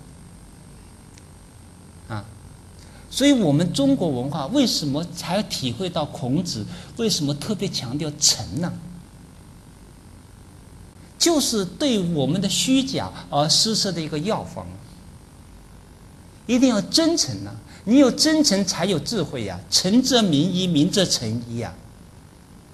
啊！所以我们中国文化为什么才体会到孔子为什么特别强调诚呢？就是对我们的虚假而施设的一个药方。一定要真诚啊！你有真诚才有智慧呀、啊，诚则明矣，明则诚矣呀。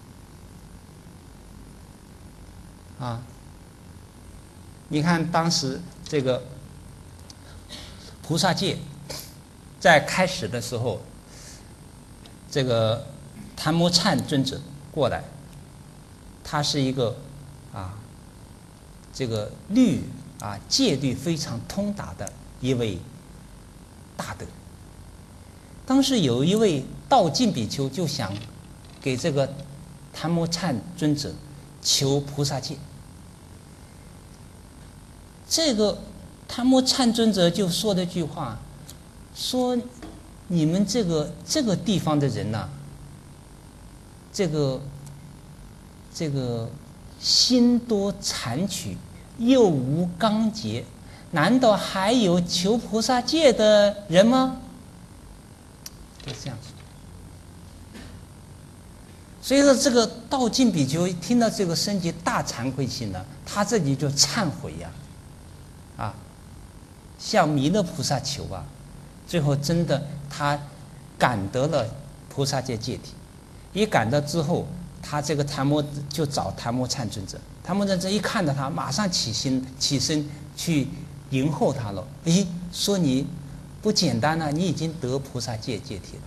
啊，你看当时这个菩萨戒在开始的时候，这个昙摩忏尊者过来，他是一个啊，这个律啊戒律非常通达的一位大德。当时有一位道净比丘就想给这个昙摩忏尊者求菩萨戒，这个昙摩忏尊者就说了一句话，说你们这个这个地方的人呐、啊，这个这个心多残曲，又无刚节，难道还有求菩萨戒的人吗？就这样说。所以说，这个道净比丘听到这个升起大惭愧心呢，他这里就忏悔呀、啊，啊，向弥勒菩萨求啊，最后真的他感得了菩萨戒戒体，一感到之后，他这个昙摩就找昙摩忏尊者，昙摩尊者一看到他，马上起心起身去迎候他了。诶，说你不简单啊，你已经得菩萨戒戒体了。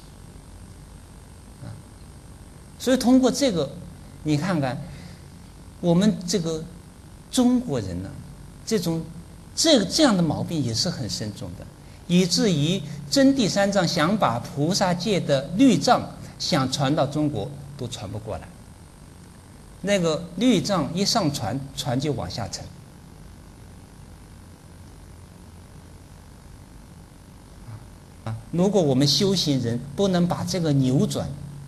所以通过这个，你看看我们这个中国人呢、啊，这种这个这样的毛病也是很深重的，以至于真谛三藏想把菩萨戒的律藏想传到中国都传不过来。那个律藏一上传，传就往下沉。啊，如果我们修行人不能把这个扭转，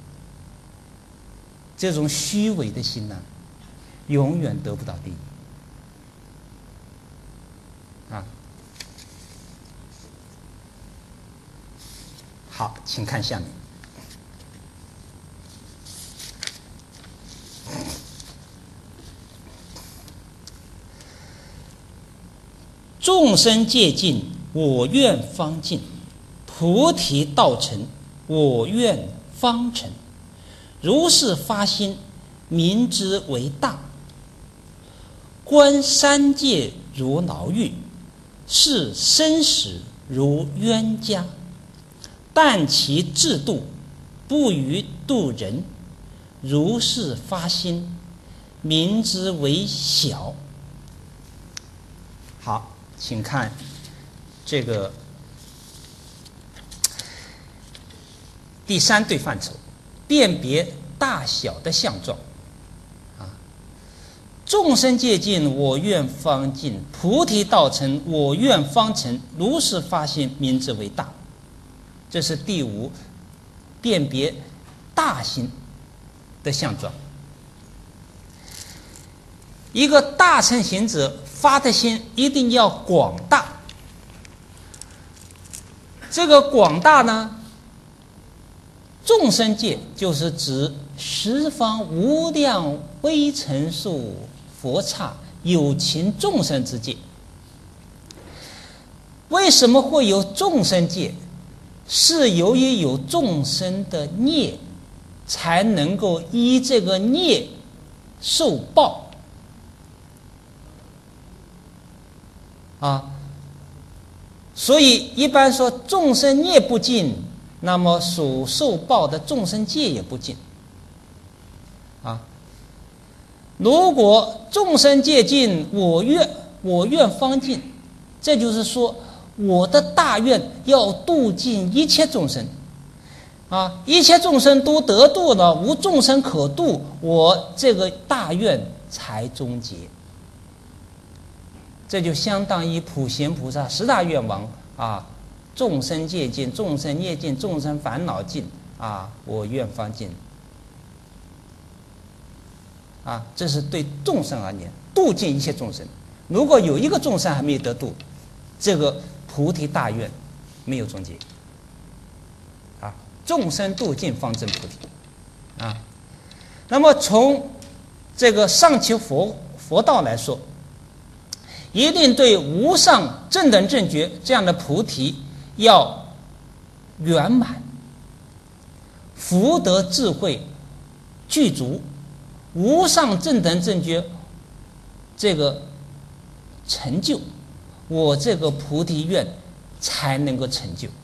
这种虚伪的心呢、啊，永远得不到利益。啊，好，请看下面。众生戒尽，我愿方尽；菩提道成，我愿方成。如是发心，明之为大。观三界如牢狱，视生死如冤家。但其自度，不于度人。如是发心，明之为小。好，请看这个第三对范畴。辨别大小的相状，啊，众生戒尽，我愿方尽；菩提道成，我愿方成。如是发心，明之为大。这是第五，辨别大心的相状。一个大乘行者发的心一定要广大。这个广大呢？众生界就是指十方无量微尘数佛刹有情众生之界。为什么会有众生界？是由于有众生的孽，才能够依这个孽受报啊。所以一般说众生孽不尽，那么所受报的众生戒也不尽啊。如果众生戒尽，我愿我愿方尽，这就是说我的大愿要度尽一切众生啊，一切众生都得度了，无众生可度，我这个大愿才终结。这就相当于普贤菩萨十大愿望啊。众生戒尽，众生业尽，众生烦恼尽啊！我愿方尽啊！这是对众生而言，度尽一切众生。如果有一个众生还没有得度，这个菩提大愿没有终结啊！众生度尽方证菩提啊！那么从这个上求佛佛道来说，一定对无上正等正觉这样的菩提要圆满，福德智慧具足，无上正等正觉这个成就，我这个菩提愿才能够成就。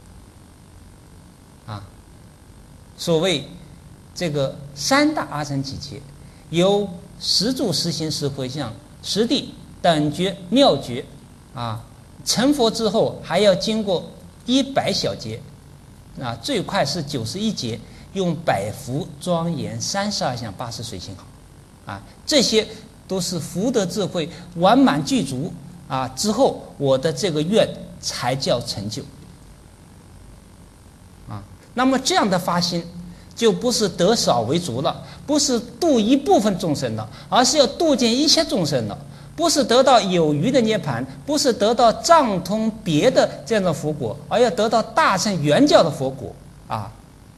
啊，所谓这个三大阿僧祇劫，由十住、十行、十回向、十地、等觉、妙觉，啊，成佛之后还要经过一百小劫，啊，最快是九十一劫，用百福庄严三十二相八十随行好，啊，这些都是福德智慧完满具足啊之后，我的这个愿才叫成就。啊，那么这样的发心，就不是得少为足了，不是度一部分众生了，而是要度尽一切众生了。不是得到有余的涅槃，不是得到藏通别的这样的佛果，而要得到大乘圆教的佛果啊，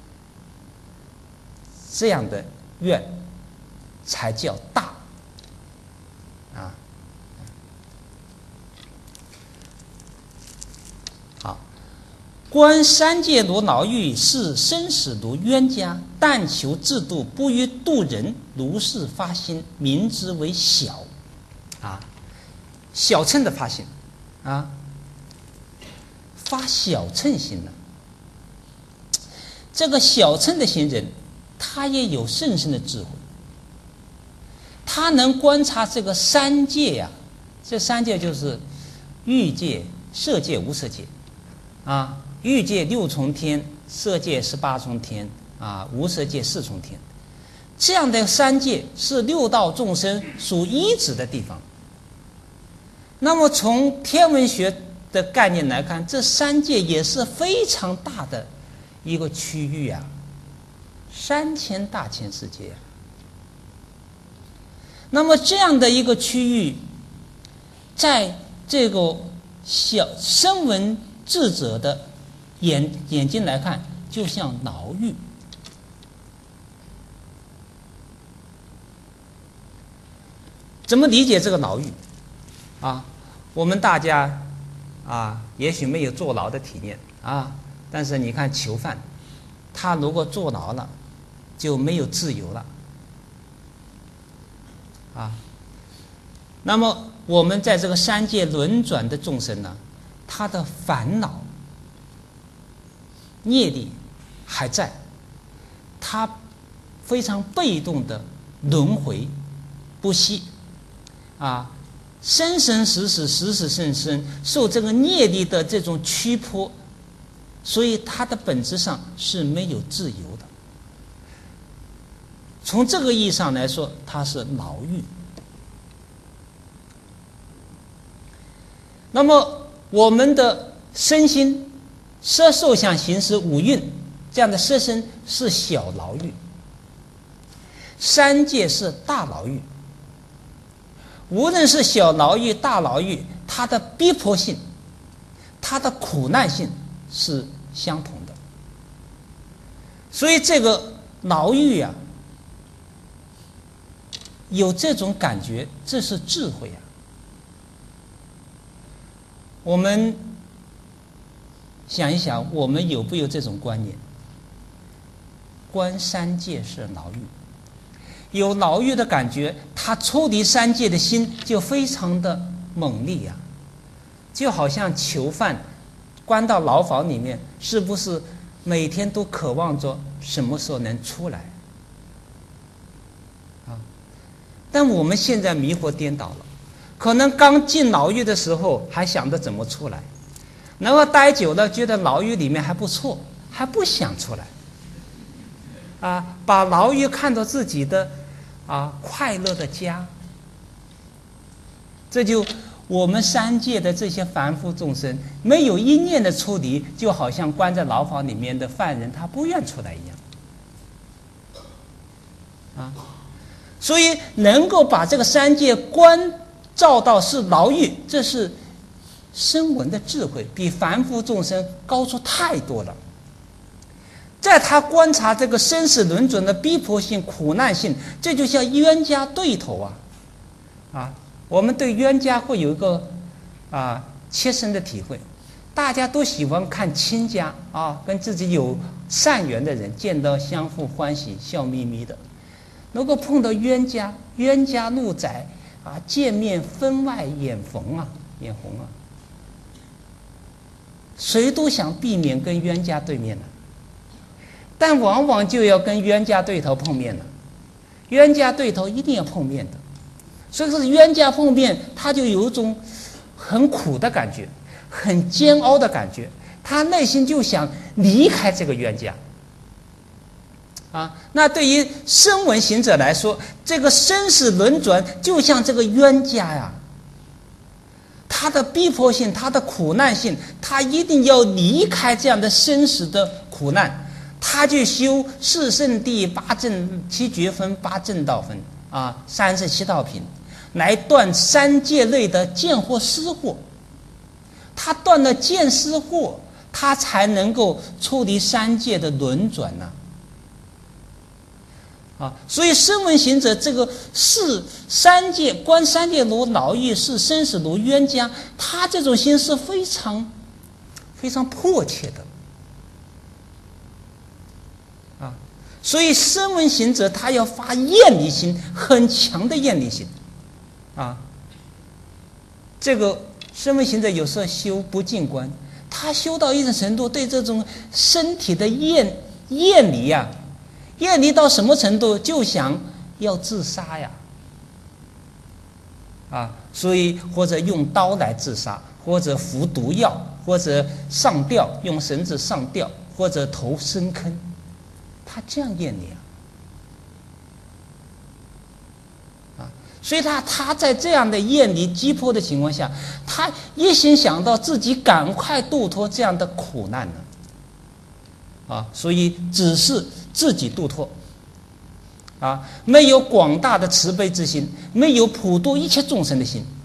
这样的愿才叫大啊。好，观三界如牢狱，视生死如冤家，但求自度，不于度人。如是发心，名之为小。啊，小乘的发心，啊，发小乘心呢。这个小乘的行人，他也有甚深的智慧，他能观察这个三界呀、啊，这三界就是欲界、色界、无色界，啊，欲界六重天，色界十八重天，啊，无色界四重天，这样的三界是六道众生属依止的地方。那么从天文学的概念来看，这三界也是非常大的一个区域啊，三千大千世界啊。那么这样的一个区域，在这个小声闻智者的眼眼睛来看，就像牢狱。怎么理解这个牢狱啊？我们大家啊，也许没有坐牢的体验啊，但是你看囚犯，他如果坐牢了，就没有自由了啊。那么我们在这个三界轮转的众生呢，他的烦恼、业力还在，他非常被动的轮回不息啊。生生死死，死死生生，受这个业力的这种驱迫，所以它的本质上是没有自由的。从这个意义上来说，它是牢狱。那么我们的身心色受想行识五蕴这样的色身是小牢狱，三界是大牢狱。无论是小牢狱、大牢狱，它的逼迫性、它的苦难性是相同的。所以这个牢狱啊，有这种感觉，这是智慧啊。我们想一想，我们有没有这种观念？观三界是牢狱。有牢狱的感觉，他抽离三界的心就非常的猛烈啊，就好像囚犯关到牢房里面，是不是每天都渴望着什么时候能出来啊？但我们现在迷惑颠倒了，可能刚进牢狱的时候还想着怎么出来，然后待久了觉得牢狱里面还不错，还不想出来啊，把牢狱看作自己的啊，快乐的家。这就我们三界的这些凡夫众生，没有一念的出离，就好像关在牢房里面的犯人，他不愿出来一样。啊，所以能够把这个三界关照到是牢狱，这是声闻的智慧，比凡夫众生高出太多了。在他观察这个生死轮转的逼迫性、苦难性，这就像冤家对头啊！啊，我们对冤家会有一个啊切身的体会。大家都喜欢看亲家啊，跟自己有善缘的人见到相互欢喜、笑眯眯的。如果碰到冤家，冤家路窄啊，见面分外眼红啊，眼红啊。谁都想避免跟冤家对面了，但往往就要跟冤家对头碰面了。冤家对头一定要碰面的，所以说冤家碰面，他就有一种很苦的感觉，很煎熬的感觉，他内心就想离开这个冤家。啊，那对于声闻行者来说，这个生死轮转就像这个冤家呀，他的逼迫性，他的苦难性，他一定要离开这样的生死的苦难。他就修四圣谛、八正七觉分、八正道分啊，三十七道品，来断三界内的见惑思惑。他断了见思惑，他才能够出离三界的轮转呢、啊。啊，所以声闻行者这个视三界、观三界如牢狱，视生死如冤家，他这种心是非常非常迫切的。所以声闻行者他要发厌离心，很强的厌离心啊。这个声闻行者有时候修不净观，他修到一定程度，对这种身体的厌厌离呀，厌离到什么程度，就想要自杀呀啊，所以或者用刀来自杀，或者服毒药，或者上吊，用绳子上吊，或者投深坑。他这样厌离啊，啊，所以他他在这样的厌离击迫的情况下，他一心想到自己赶快度脱这样的苦难呢，啊，所以只是自己度脱，啊，没有广大的慈悲之心，没有普度一切众生的心，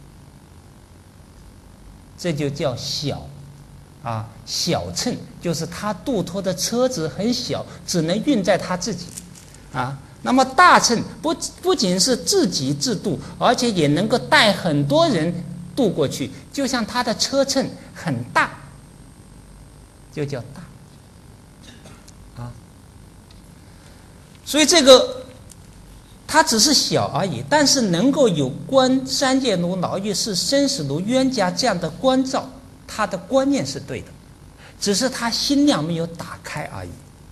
这就叫小。啊，小乘就是他度脱的车子很小，只能运载他自己，啊，那么大乘不不仅是自己自度，而且也能够带很多人渡过去，就像他的车乘很大，就叫大，啊，所以这个它只是小而已，但是能够有观三界如牢狱，视生死如冤家这样的关照。他的观念是对的，只是他心量没有打开而已。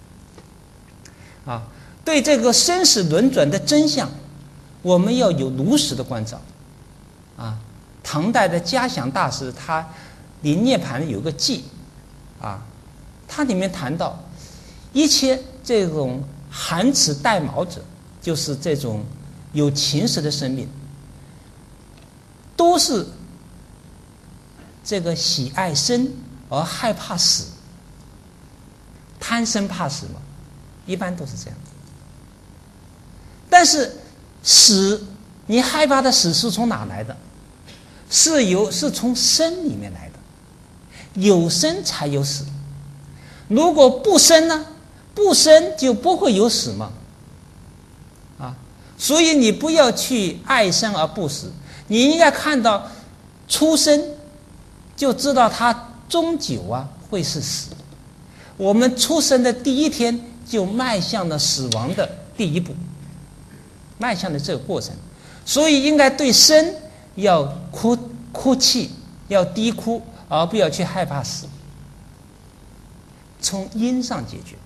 啊，对这个生死轮转的真相，我们要有如实的关照。啊，唐代的嘉祥大师他临涅盘有个记，啊，他里面谈到一切这种含此带毛者，就是这种有情识的生命，都是。这个喜爱生而害怕死，贪生怕死嘛，一般都是这样。但是死，你害怕的死是从哪来的？是由是从生里面来的，有生才有死。如果不生呢？不生就不会有死嘛。啊，所以你不要去爱生而不死，你应该看到出生。就知道他终究啊会是死。我们出生的第一天就迈向了死亡的第一步，迈向了这个过程，所以应该对生要哭哭泣，要低哭，而不要去害怕死。从因上解决。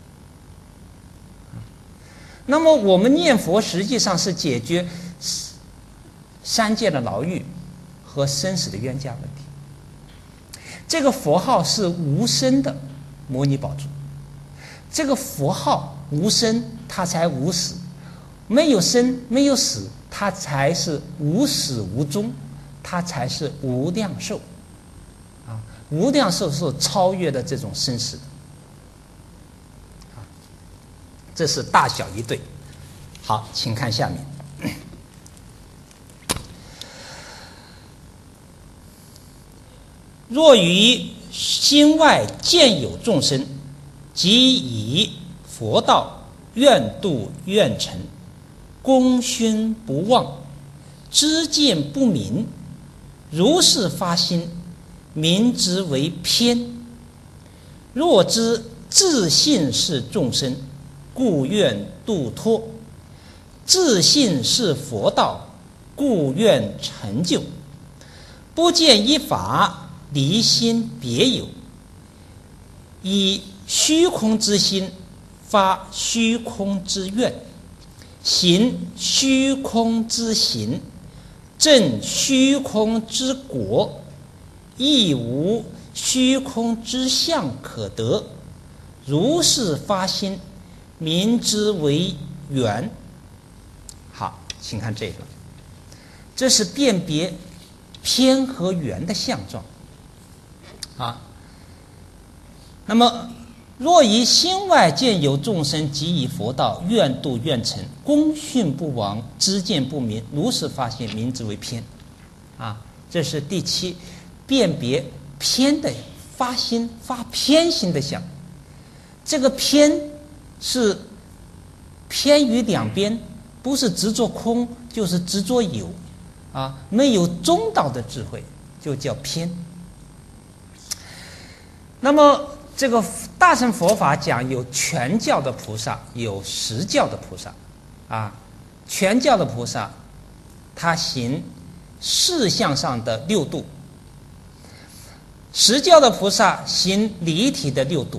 那么我们念佛实际上是解决三界的牢狱和生死的冤家问题。这个佛号是无生的摩尼宝珠，这个佛号无生，它才无死，没有生没有死，它才是无始无终，它才是无量寿啊！无量寿是超越的这种生死的啊，这是大小一对。好，请看下面。若于心外见有众生，即以佛道愿度愿成，功勋不忘，知见不明，如是发心，名之为偏。若知自信是众生，故愿度脱；自信是佛道， 故愿成就。不见一法，离心别有。以虚空之心发虚空之愿，行虚空之行，证虚空之果，亦无虚空之相可得。如是发心，名之为缘。好，请看这个，这是辨别偏和圆的相状啊。那么若以心外见有众生即以佛道，愿度愿成，功训不亡，知见不明，如是发心，名之为偏啊。这是第七，辨别偏的发心，发偏心的相。这个偏是偏于两边，不是执着空就是执着有啊，没有中道的智慧就叫偏。那么这个大乘佛法讲有全教的菩萨，有实教的菩萨啊。全教的菩萨他行事相上的六度，实教的菩萨行离体的六度。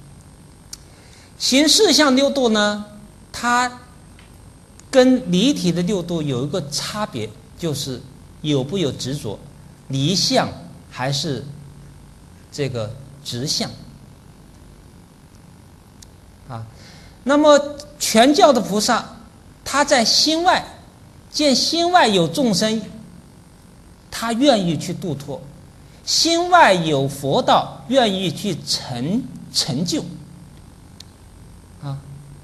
行事相六度呢，它跟离体的六度有一个差别，就是有不有执着，离相还是这个执相啊。那么全教的菩萨，他在心外见心外有众生，他愿意去度脱；心外有佛道，愿意去成成就。啊，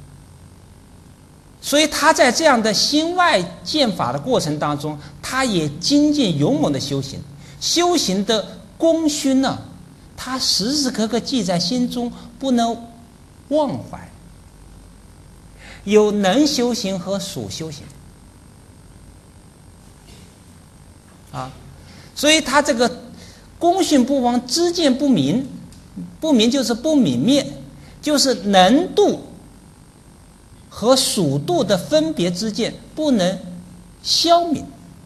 所以他在这样的心外见法的过程当中，他也精进勇猛的修行，修行的功勋呢，他时时刻刻记在心中，不能忘怀。有能修行和属修行啊，所以他这个功勋不亡，知见不明，不明就是不泯灭，就是能度和属度的分别之见不能消泯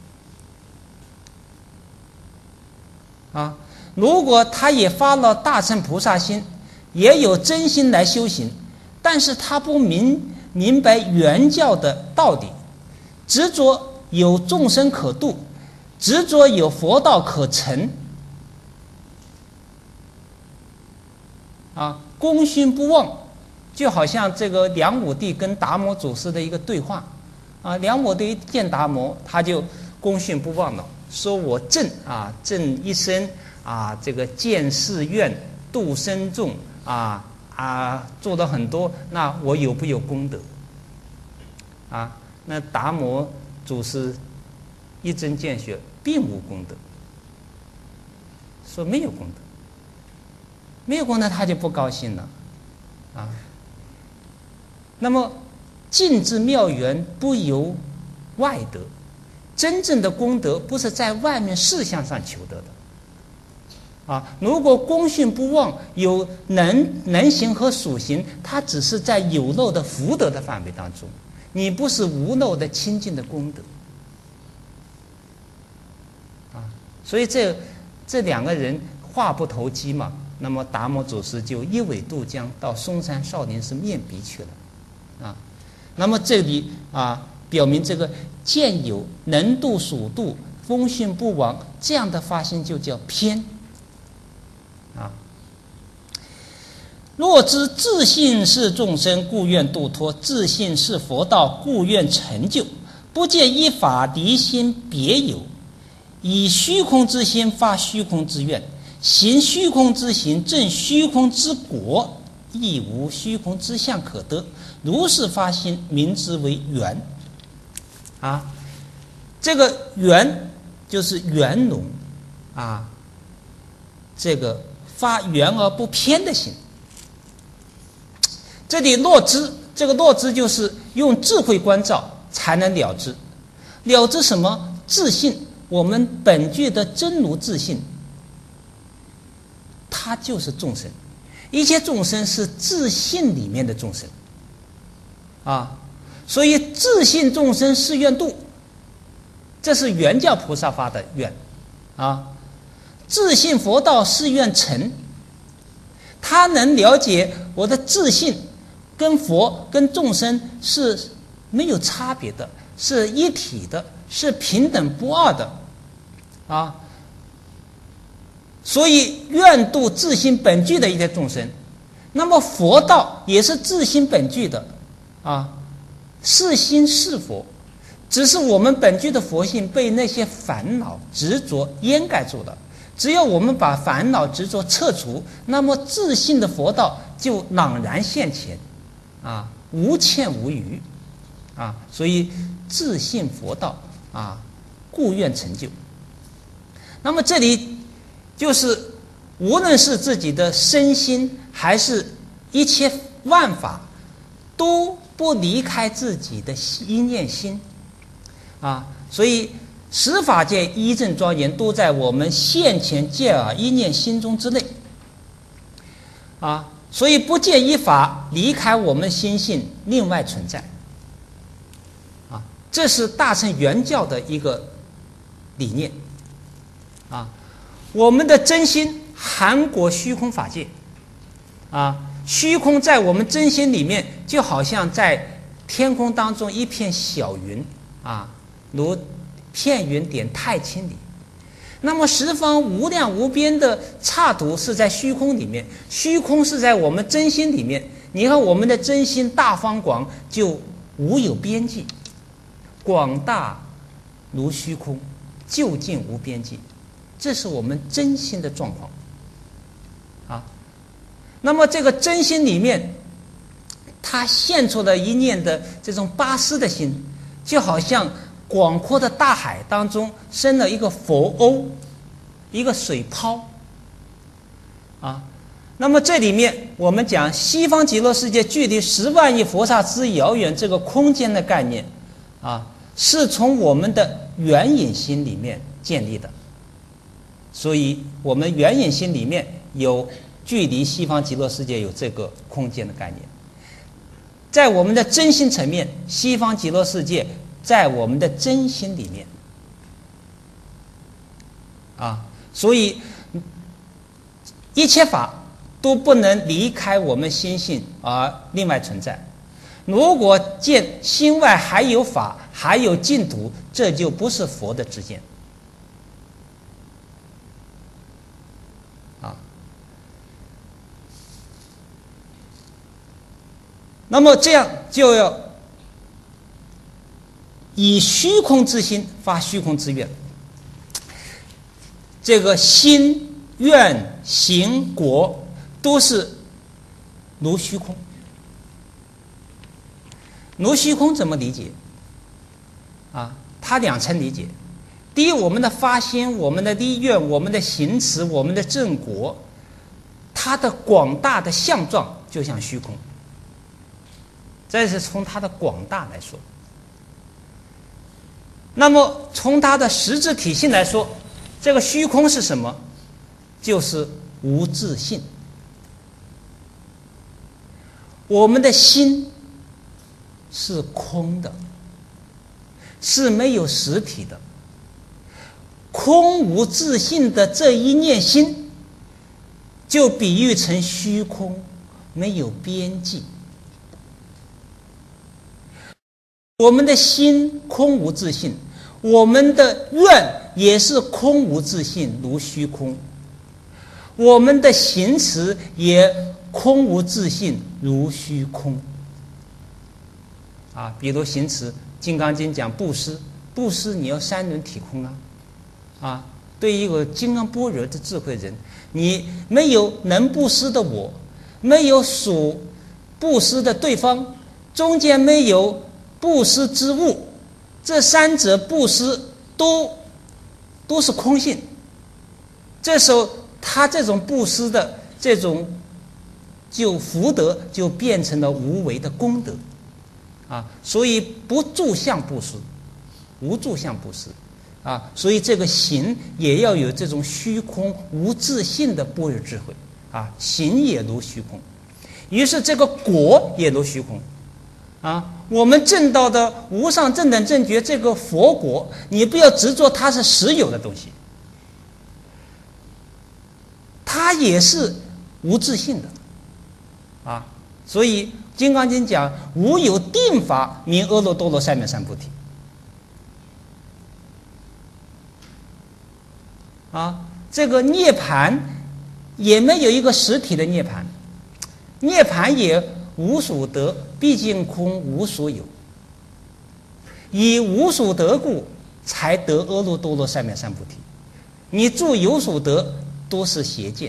啊。如果他也发了大乘菩萨心，也有真心来修行，但是他不明明白原教的道理，执着有众生可度，执着有佛道可成啊，功勋不忘。就好像这个梁武帝跟达摩祖师的一个对话啊，梁武帝见达摩，他就功勋不忘了，说我正啊正一生啊这个建寺院度僧众啊啊做了很多，那我有不有功德啊？那达摩祖师一针见血，并无功德，说没有功德，没有功德他就不高兴了啊。那么尽之妙缘不由外得，真正的功德不是在外面事项上求得的啊。如果功勋不忘，有能能行和属行，它只是在有漏的福德的范围当中，你不是无漏的清净的功德啊。所以这这两个人话不投机嘛，那么达摩祖师就一苇渡江到嵩山少林寺面壁去了啊。那么这里啊表明这个见有能度属度功勋不亡，这样的发心就叫偏啊。若知自信是众生，故愿度脱；自信是佛道，故愿成就。不见一法，离心别有。以虚空之心发虚空之愿，行虚空之行，证虚空之果，亦无虚空之相可得。如是发心，名之为圆啊。这个圆就是圆融啊，这个发圆而不偏的心。这里落知，这个落知就是用智慧关照才能了知。了知什么？自信。我们本具的真如自信，它就是众生，一切众生是自信里面的众生啊，所以自信众生是愿度， 这是原教菩萨发的愿啊。自信佛道是愿成，他能了解我的自信跟佛跟众生是没有差别的，是一体的，是平等不二的啊。所以愿度自心本具的一些众生，那么佛道也是自心本具的啊，是心是佛，只是我们本具的佛性被那些烦恼执着掩盖住了。只要我们把烦恼执着撤除，那么自信的佛道就朗然现前啊，无欠无余啊。所以自信佛道啊，故愿成就。那么这里就是无论是自己的身心还是一切万法，都不离开自己的一念心啊。所以十法界一正庄严都在我们现前见耳一念心中之内啊。所以不见一法离开我们心性另外存在啊。这是大乘原教的一个理念啊。我们的真心含裹虚空法界啊，虚空在我们真心里面就好像在天空当中一片小云啊，如片云点太清里。那么十方无量无边的刹土是在虚空里面，虚空是在我们真心里面。你看我们的真心大方广，就无有边际，广大如虚空，究竟无边际。这是我们真心的状况啊。那么这个真心里面，它现出了一念的这种八思的心，就好像广阔的大海当中生了一个佛鸥，一个水泡啊。那么这里面我们讲西方极乐世界距离十万亿佛刹之遥远，这个空间的概念啊，是从我们的缘影心里面建立的。所以我们缘影心里面有距离西方极乐世界有这个空间的概念。在我们的真心层面，西方极乐世界在我们的真心里面啊，所以一切法都不能离开我们心性而另外存在。如果见心外还有法，还有净土，这就不是佛的知见啊。那么这样就要以虚空之心发虚空之愿，这个心愿行果都是如虚空。如虚空怎么理解啊？它两层理解。第一，我们的发心，我们的立愿，我们的行持，我们的正果，它的广大的相状就像虚空，这是从它的广大来说。那么从它的实质体性来说，这个虚空是什么？就是无自性。我们的心是空的，是没有实体的。空无自性的这一念心，就比喻成虚空，没有边际。我们的心空无自性，我们的愿也是空无自性，如虚空。我们的行持也空无自性，如虚空。啊，比如行持，《金刚经》讲布施，布施你要三轮体空啊。啊，对于一个金刚般若的智慧人，你没有能布施的我，没有属布施的对方，中间没有布施之物，这三者布施都都是空性。这时候他这种布施的这种就福德就变成了无为的功德啊。所以不住相布施，无住相布施啊。所以这个行也要有这种虚空无自性的般若智慧啊，行也如虚空。于是这个果也如虚空啊。 我们证到的无上正等正觉这个佛果，你不要执着它是实有的东西，它也是无自性的啊。所以《金刚经》讲无有定法名阿耨多罗三藐三菩提啊。这个涅槃也没有一个实体的涅槃，涅槃也无所得，毕竟空无所有，以无所得故才得阿耨多罗三藐三菩提。你住有所得都是邪见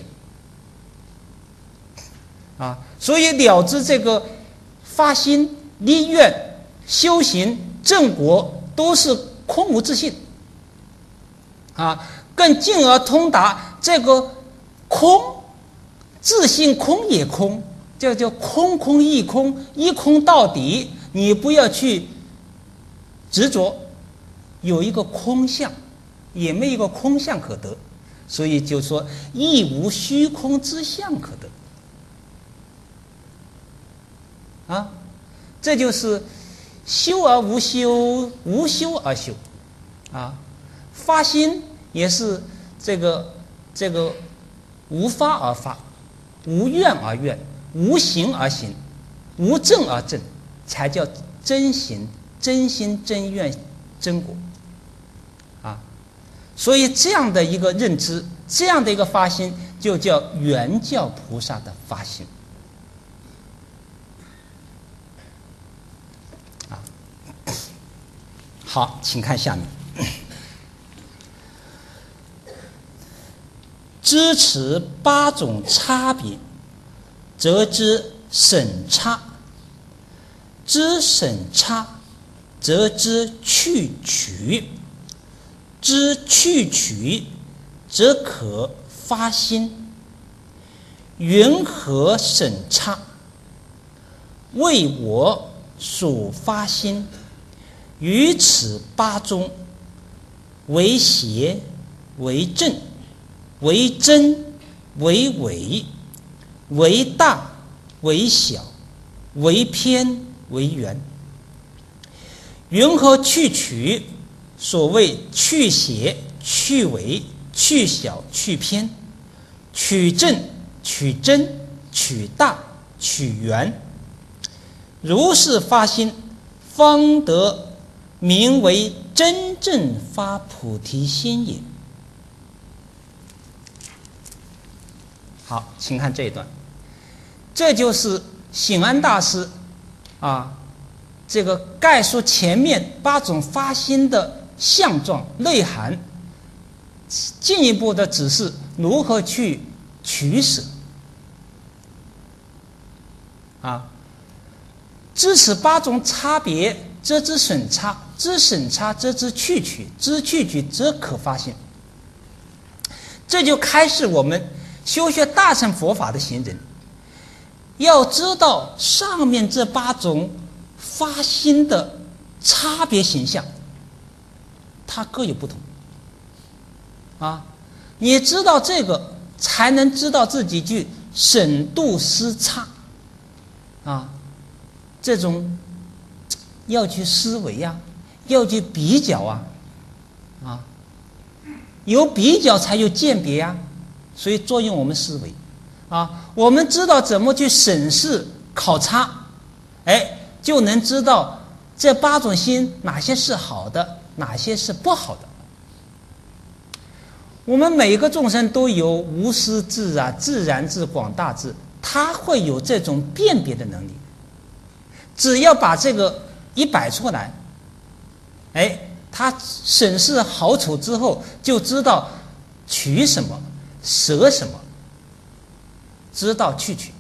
啊。所以了知这个发心立愿修行正果都是空无自性啊，更进而通达这个空自性空也空，这叫空空一空，一空到底。你不要去执着有一个空相，也没有一个空相可得，所以就说亦无虚空之相可得啊。这就是修而无修，无修而修啊。发心也是这个这个无发而发，无愿而愿，无行而行，无正而正，才叫真行、真心、真愿、真果啊。所以这样的一个认知，这样的一个发心，就叫圆教菩萨的发心啊。好，请看下面。知此八种差别，则知审差；知审差，则知去取；知去取，则可发心。云何审差？为我所发心，于此八中，为邪，为正，为真，为伪，为大，为小，为偏，为圆。云何去取？所谓去邪、去伪、去小、去偏，取正、取真、取大、取圆。如是发心，方得名为真正发菩提心也。好，请看这一段，这就是醒安大师啊，这个概述前面八种发心的相状内涵，进一步的指示如何去取舍啊。知此八种差别，则知审差；知审差，则知去取；知去取，则可发心。这就开示我们修学大乘佛法的行人，要知道上面这八种发心的差别形象，它各有不同啊。你知道这个，才能知道自己去审度思差啊。这种要去思维呀、啊，要去比较啊，啊，有比较才有鉴别呀、啊。所以作用我们思维啊，我们知道怎么去审视考察，哎，就能知道这八种心哪些是好的，哪些是不好的。我们每个众生都有无私智啊、自然智、广大智，他会有这种辨别的能力。只要把这个一摆出来，哎，他审视好丑之后，就知道取什么舍什么，知道去取。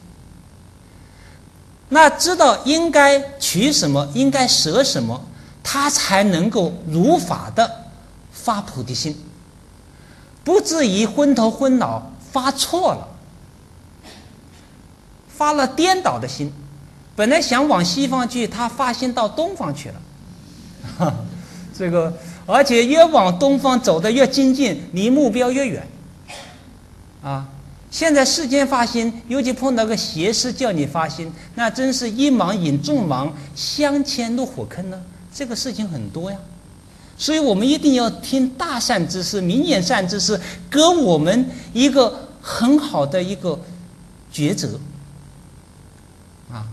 那知道应该取什么，应该舍什么，他才能够如法的发菩提心，不至于昏头昏脑发错了，发了颠倒的心。本来想往西方去，他发心到东方去了，这个而且越往东方走得越精进，离目标越远啊。 现在世间发心，尤其碰到个邪师叫你发心，那真是一盲引众盲，相牵入火坑呢。这个事情很多呀，所以我们一定要听大善知识、明眼善知识，给我们一个很好的一个抉择啊。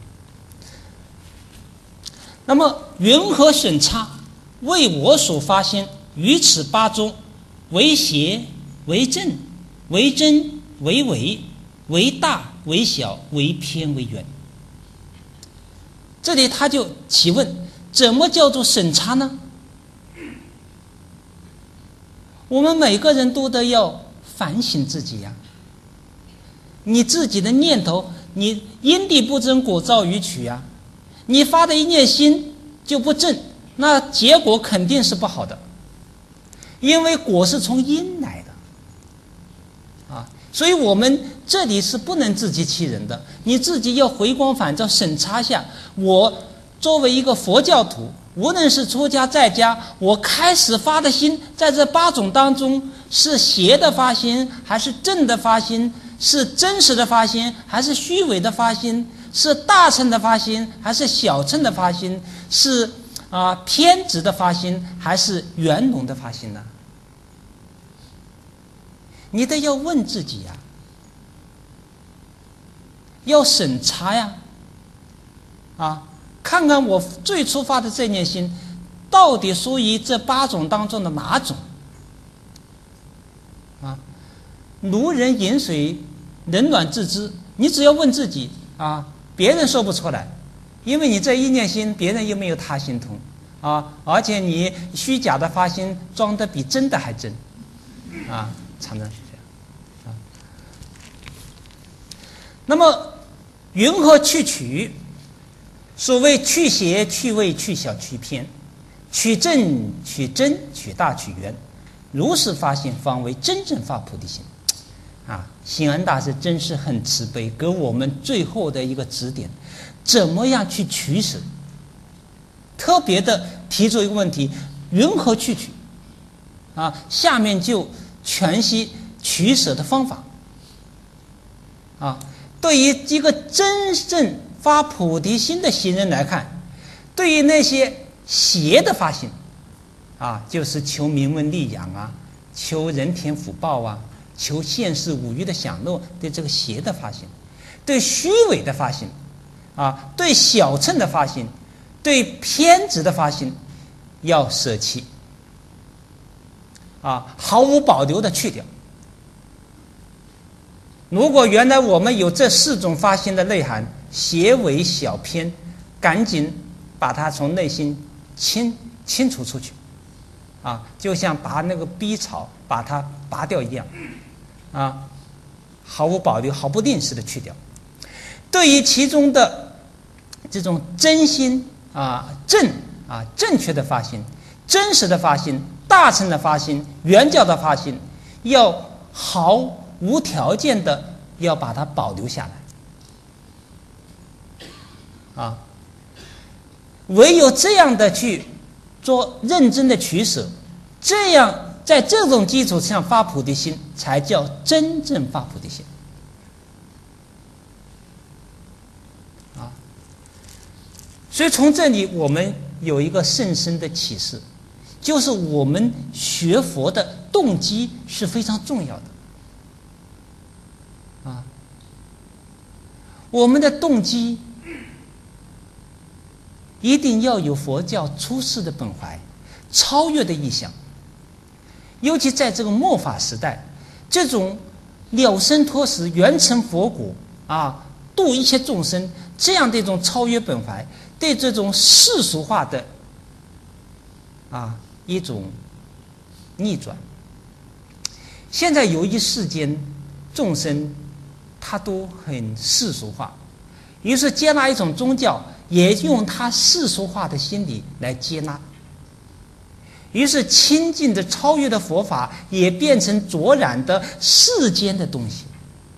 那么云何审查？为我所发心，于此八中，为邪为正，为真为伪，为大为小，为偏为圆。这里他就提问：怎么叫做审查呢？我们每个人都得要反省自己呀、啊。你自己的念头，你因地不正，果造于取呀、啊。你发的一念心就不正，那结果肯定是不好的，因为果是从因来的啊。所以我们这里是不能自欺欺人的，你自己要回光返照，审查一下。我作为一个佛教徒，无论是出家在家，我开始发的心，在这八种当中，是邪的发心，还是正的发心？是真实的发心，还是虚伪的发心？是大乘的发心，还是小乘的发心？是啊、呃、偏执的发心，还是圆融的发心呢？你得要问自己呀、啊，要审查呀，啊，看看我最初发的这念心，到底属于这八种当中的哪种？啊，如人饮水，冷暖自知。你只要问自己啊，别人说不出来，因为你这一念心，别人又没有他心通啊，而且你虚假的发心装得比真的还真啊，常常是这样啊。那么云何去取？所谓去邪、去伪、去小、去偏，取正、取真、取大、取圆，如是发心，方为真正发菩提心。啊，心安大师真是很慈悲，给我们最后的一个指点，怎么样去取舍？特别的提出一个问题：云何去取？啊，下面就全析取舍的方法。啊，对于一个真正发菩提心的行人来看，对于那些邪的发心，啊，就是求名闻利养啊，求人天福报啊，求现世五欲的享乐，对这个邪的发心，对虚伪的发心，啊，对小乘的发心，对偏执的发心，要舍弃，啊，毫无保留的去掉。如果原来我们有这四种发心的内涵，邪伪小偏，赶紧把它从内心清清除出去，啊，就像拔那个逼草把它拔掉一样，啊，毫无保留、毫不吝啬的去掉。对于其中的这种真心啊、正啊、正确的发心、真实的发心、大乘的发心、原教的发心，要毫无条件的要把它保留下来，啊，唯有这样的去做认真的取舍，这样在这种基础上发菩提心，才叫真正发菩提心。啊，所以从这里我们有一个甚深的启示，就是我们学佛的动机是非常重要的。啊，我们的动机一定要有佛教出世的本怀，超越的意向。尤其在这个末法时代，这种了生脱死、圆成佛果啊，度一切众生这样的一种超越本怀，对这种世俗化的啊一种逆转。现在由于世间众生他都很世俗化，于是接纳一种宗教，也用他世俗化的心理来接纳，于是亲近的超越的佛法也变成浊染的世间的东西。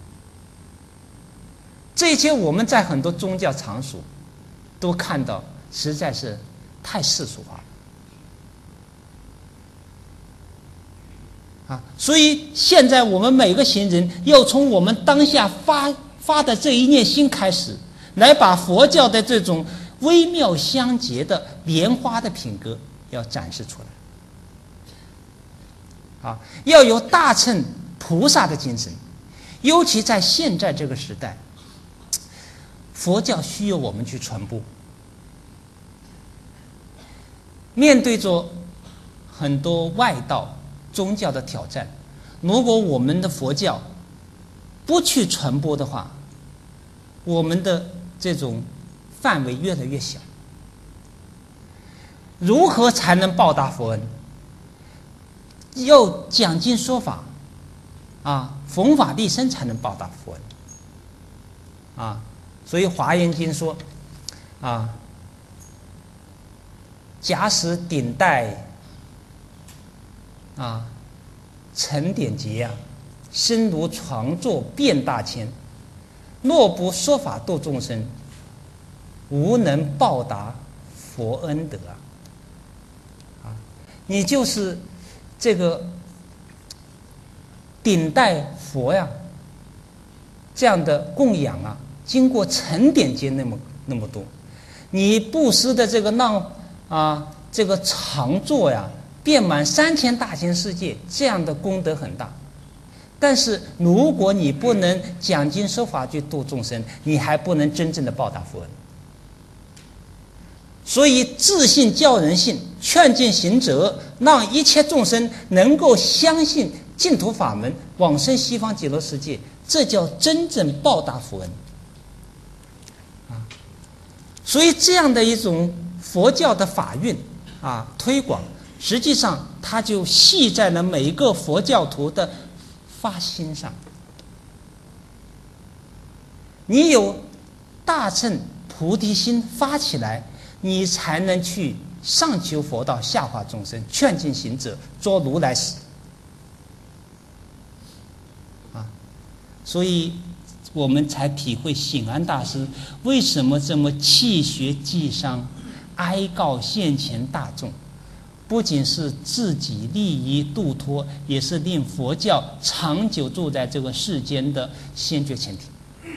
这些我们在很多宗教场所都看到，实在是太世俗化了。 啊，所以现在我们每个行人要从我们当下发发的这一念心开始，来把佛教的这种微妙相结的莲花的品格要展示出来。啊，要有大乘菩萨的精神，尤其在现在这个时代，佛教需要我们去传播。面对着很多外道宗教的挑战，如果我们的佛教不去传播的话，我们的这种范围越来越小。如何才能报答佛恩？要讲经说法啊，弘法利生才能报答佛恩啊。所以《华严经》说啊，假使顶戴啊，沉典节啊，身如床座遍大千，若不说法度众生，无能报答佛恩德啊！啊，你就是这个顶戴佛呀，这样的供养啊，经过沉典节那么那么多，你布施的这个让啊这个常座呀，遍满三千大千世界，这样的功德很大。但是如果你不能讲经说法去度众生，你还不能真正的报答佛恩。所以自信教人信，劝进行者，让一切众生能够相信净土法门，往生西方极乐世界，这叫真正报答佛恩啊。所以这样的一种佛教的法运啊推广，实际上它就系在了每一个佛教徒的发心上。你有大乘菩提心发起来，你才能去上求佛道，下化众生，劝进行者，做如来使啊。所以我们才体会醒安大师为什么这么气血济伤，哀告现前大众，不仅是自己利益度脱，也是令佛教长久住在这个世间的先决前提。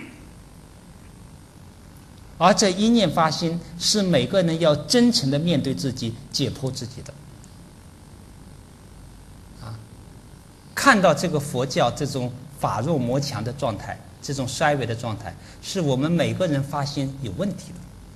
而这一念发心，是每个人要真诚的面对自己，解剖自己的。啊，看到这个佛教这种法弱魔强的状态，这种衰微的状态，是我们每个人发心有问题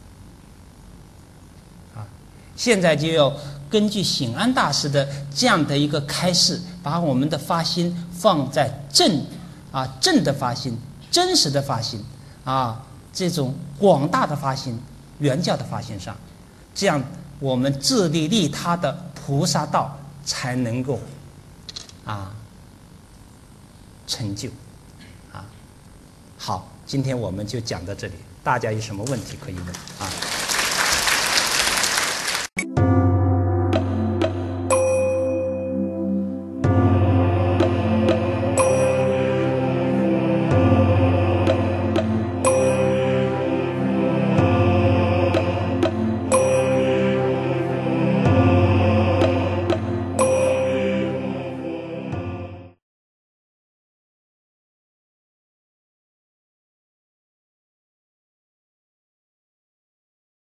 的。啊，现在就要根据醒安大师的这样的一个开示，把我们的发心放在正啊正的发心、真实的发心啊。这种广大的发心，原教的发心上，这样我们自利利他的菩萨道才能够啊成就啊。好，今天我们就讲到这里，大家有什么问题可以问啊？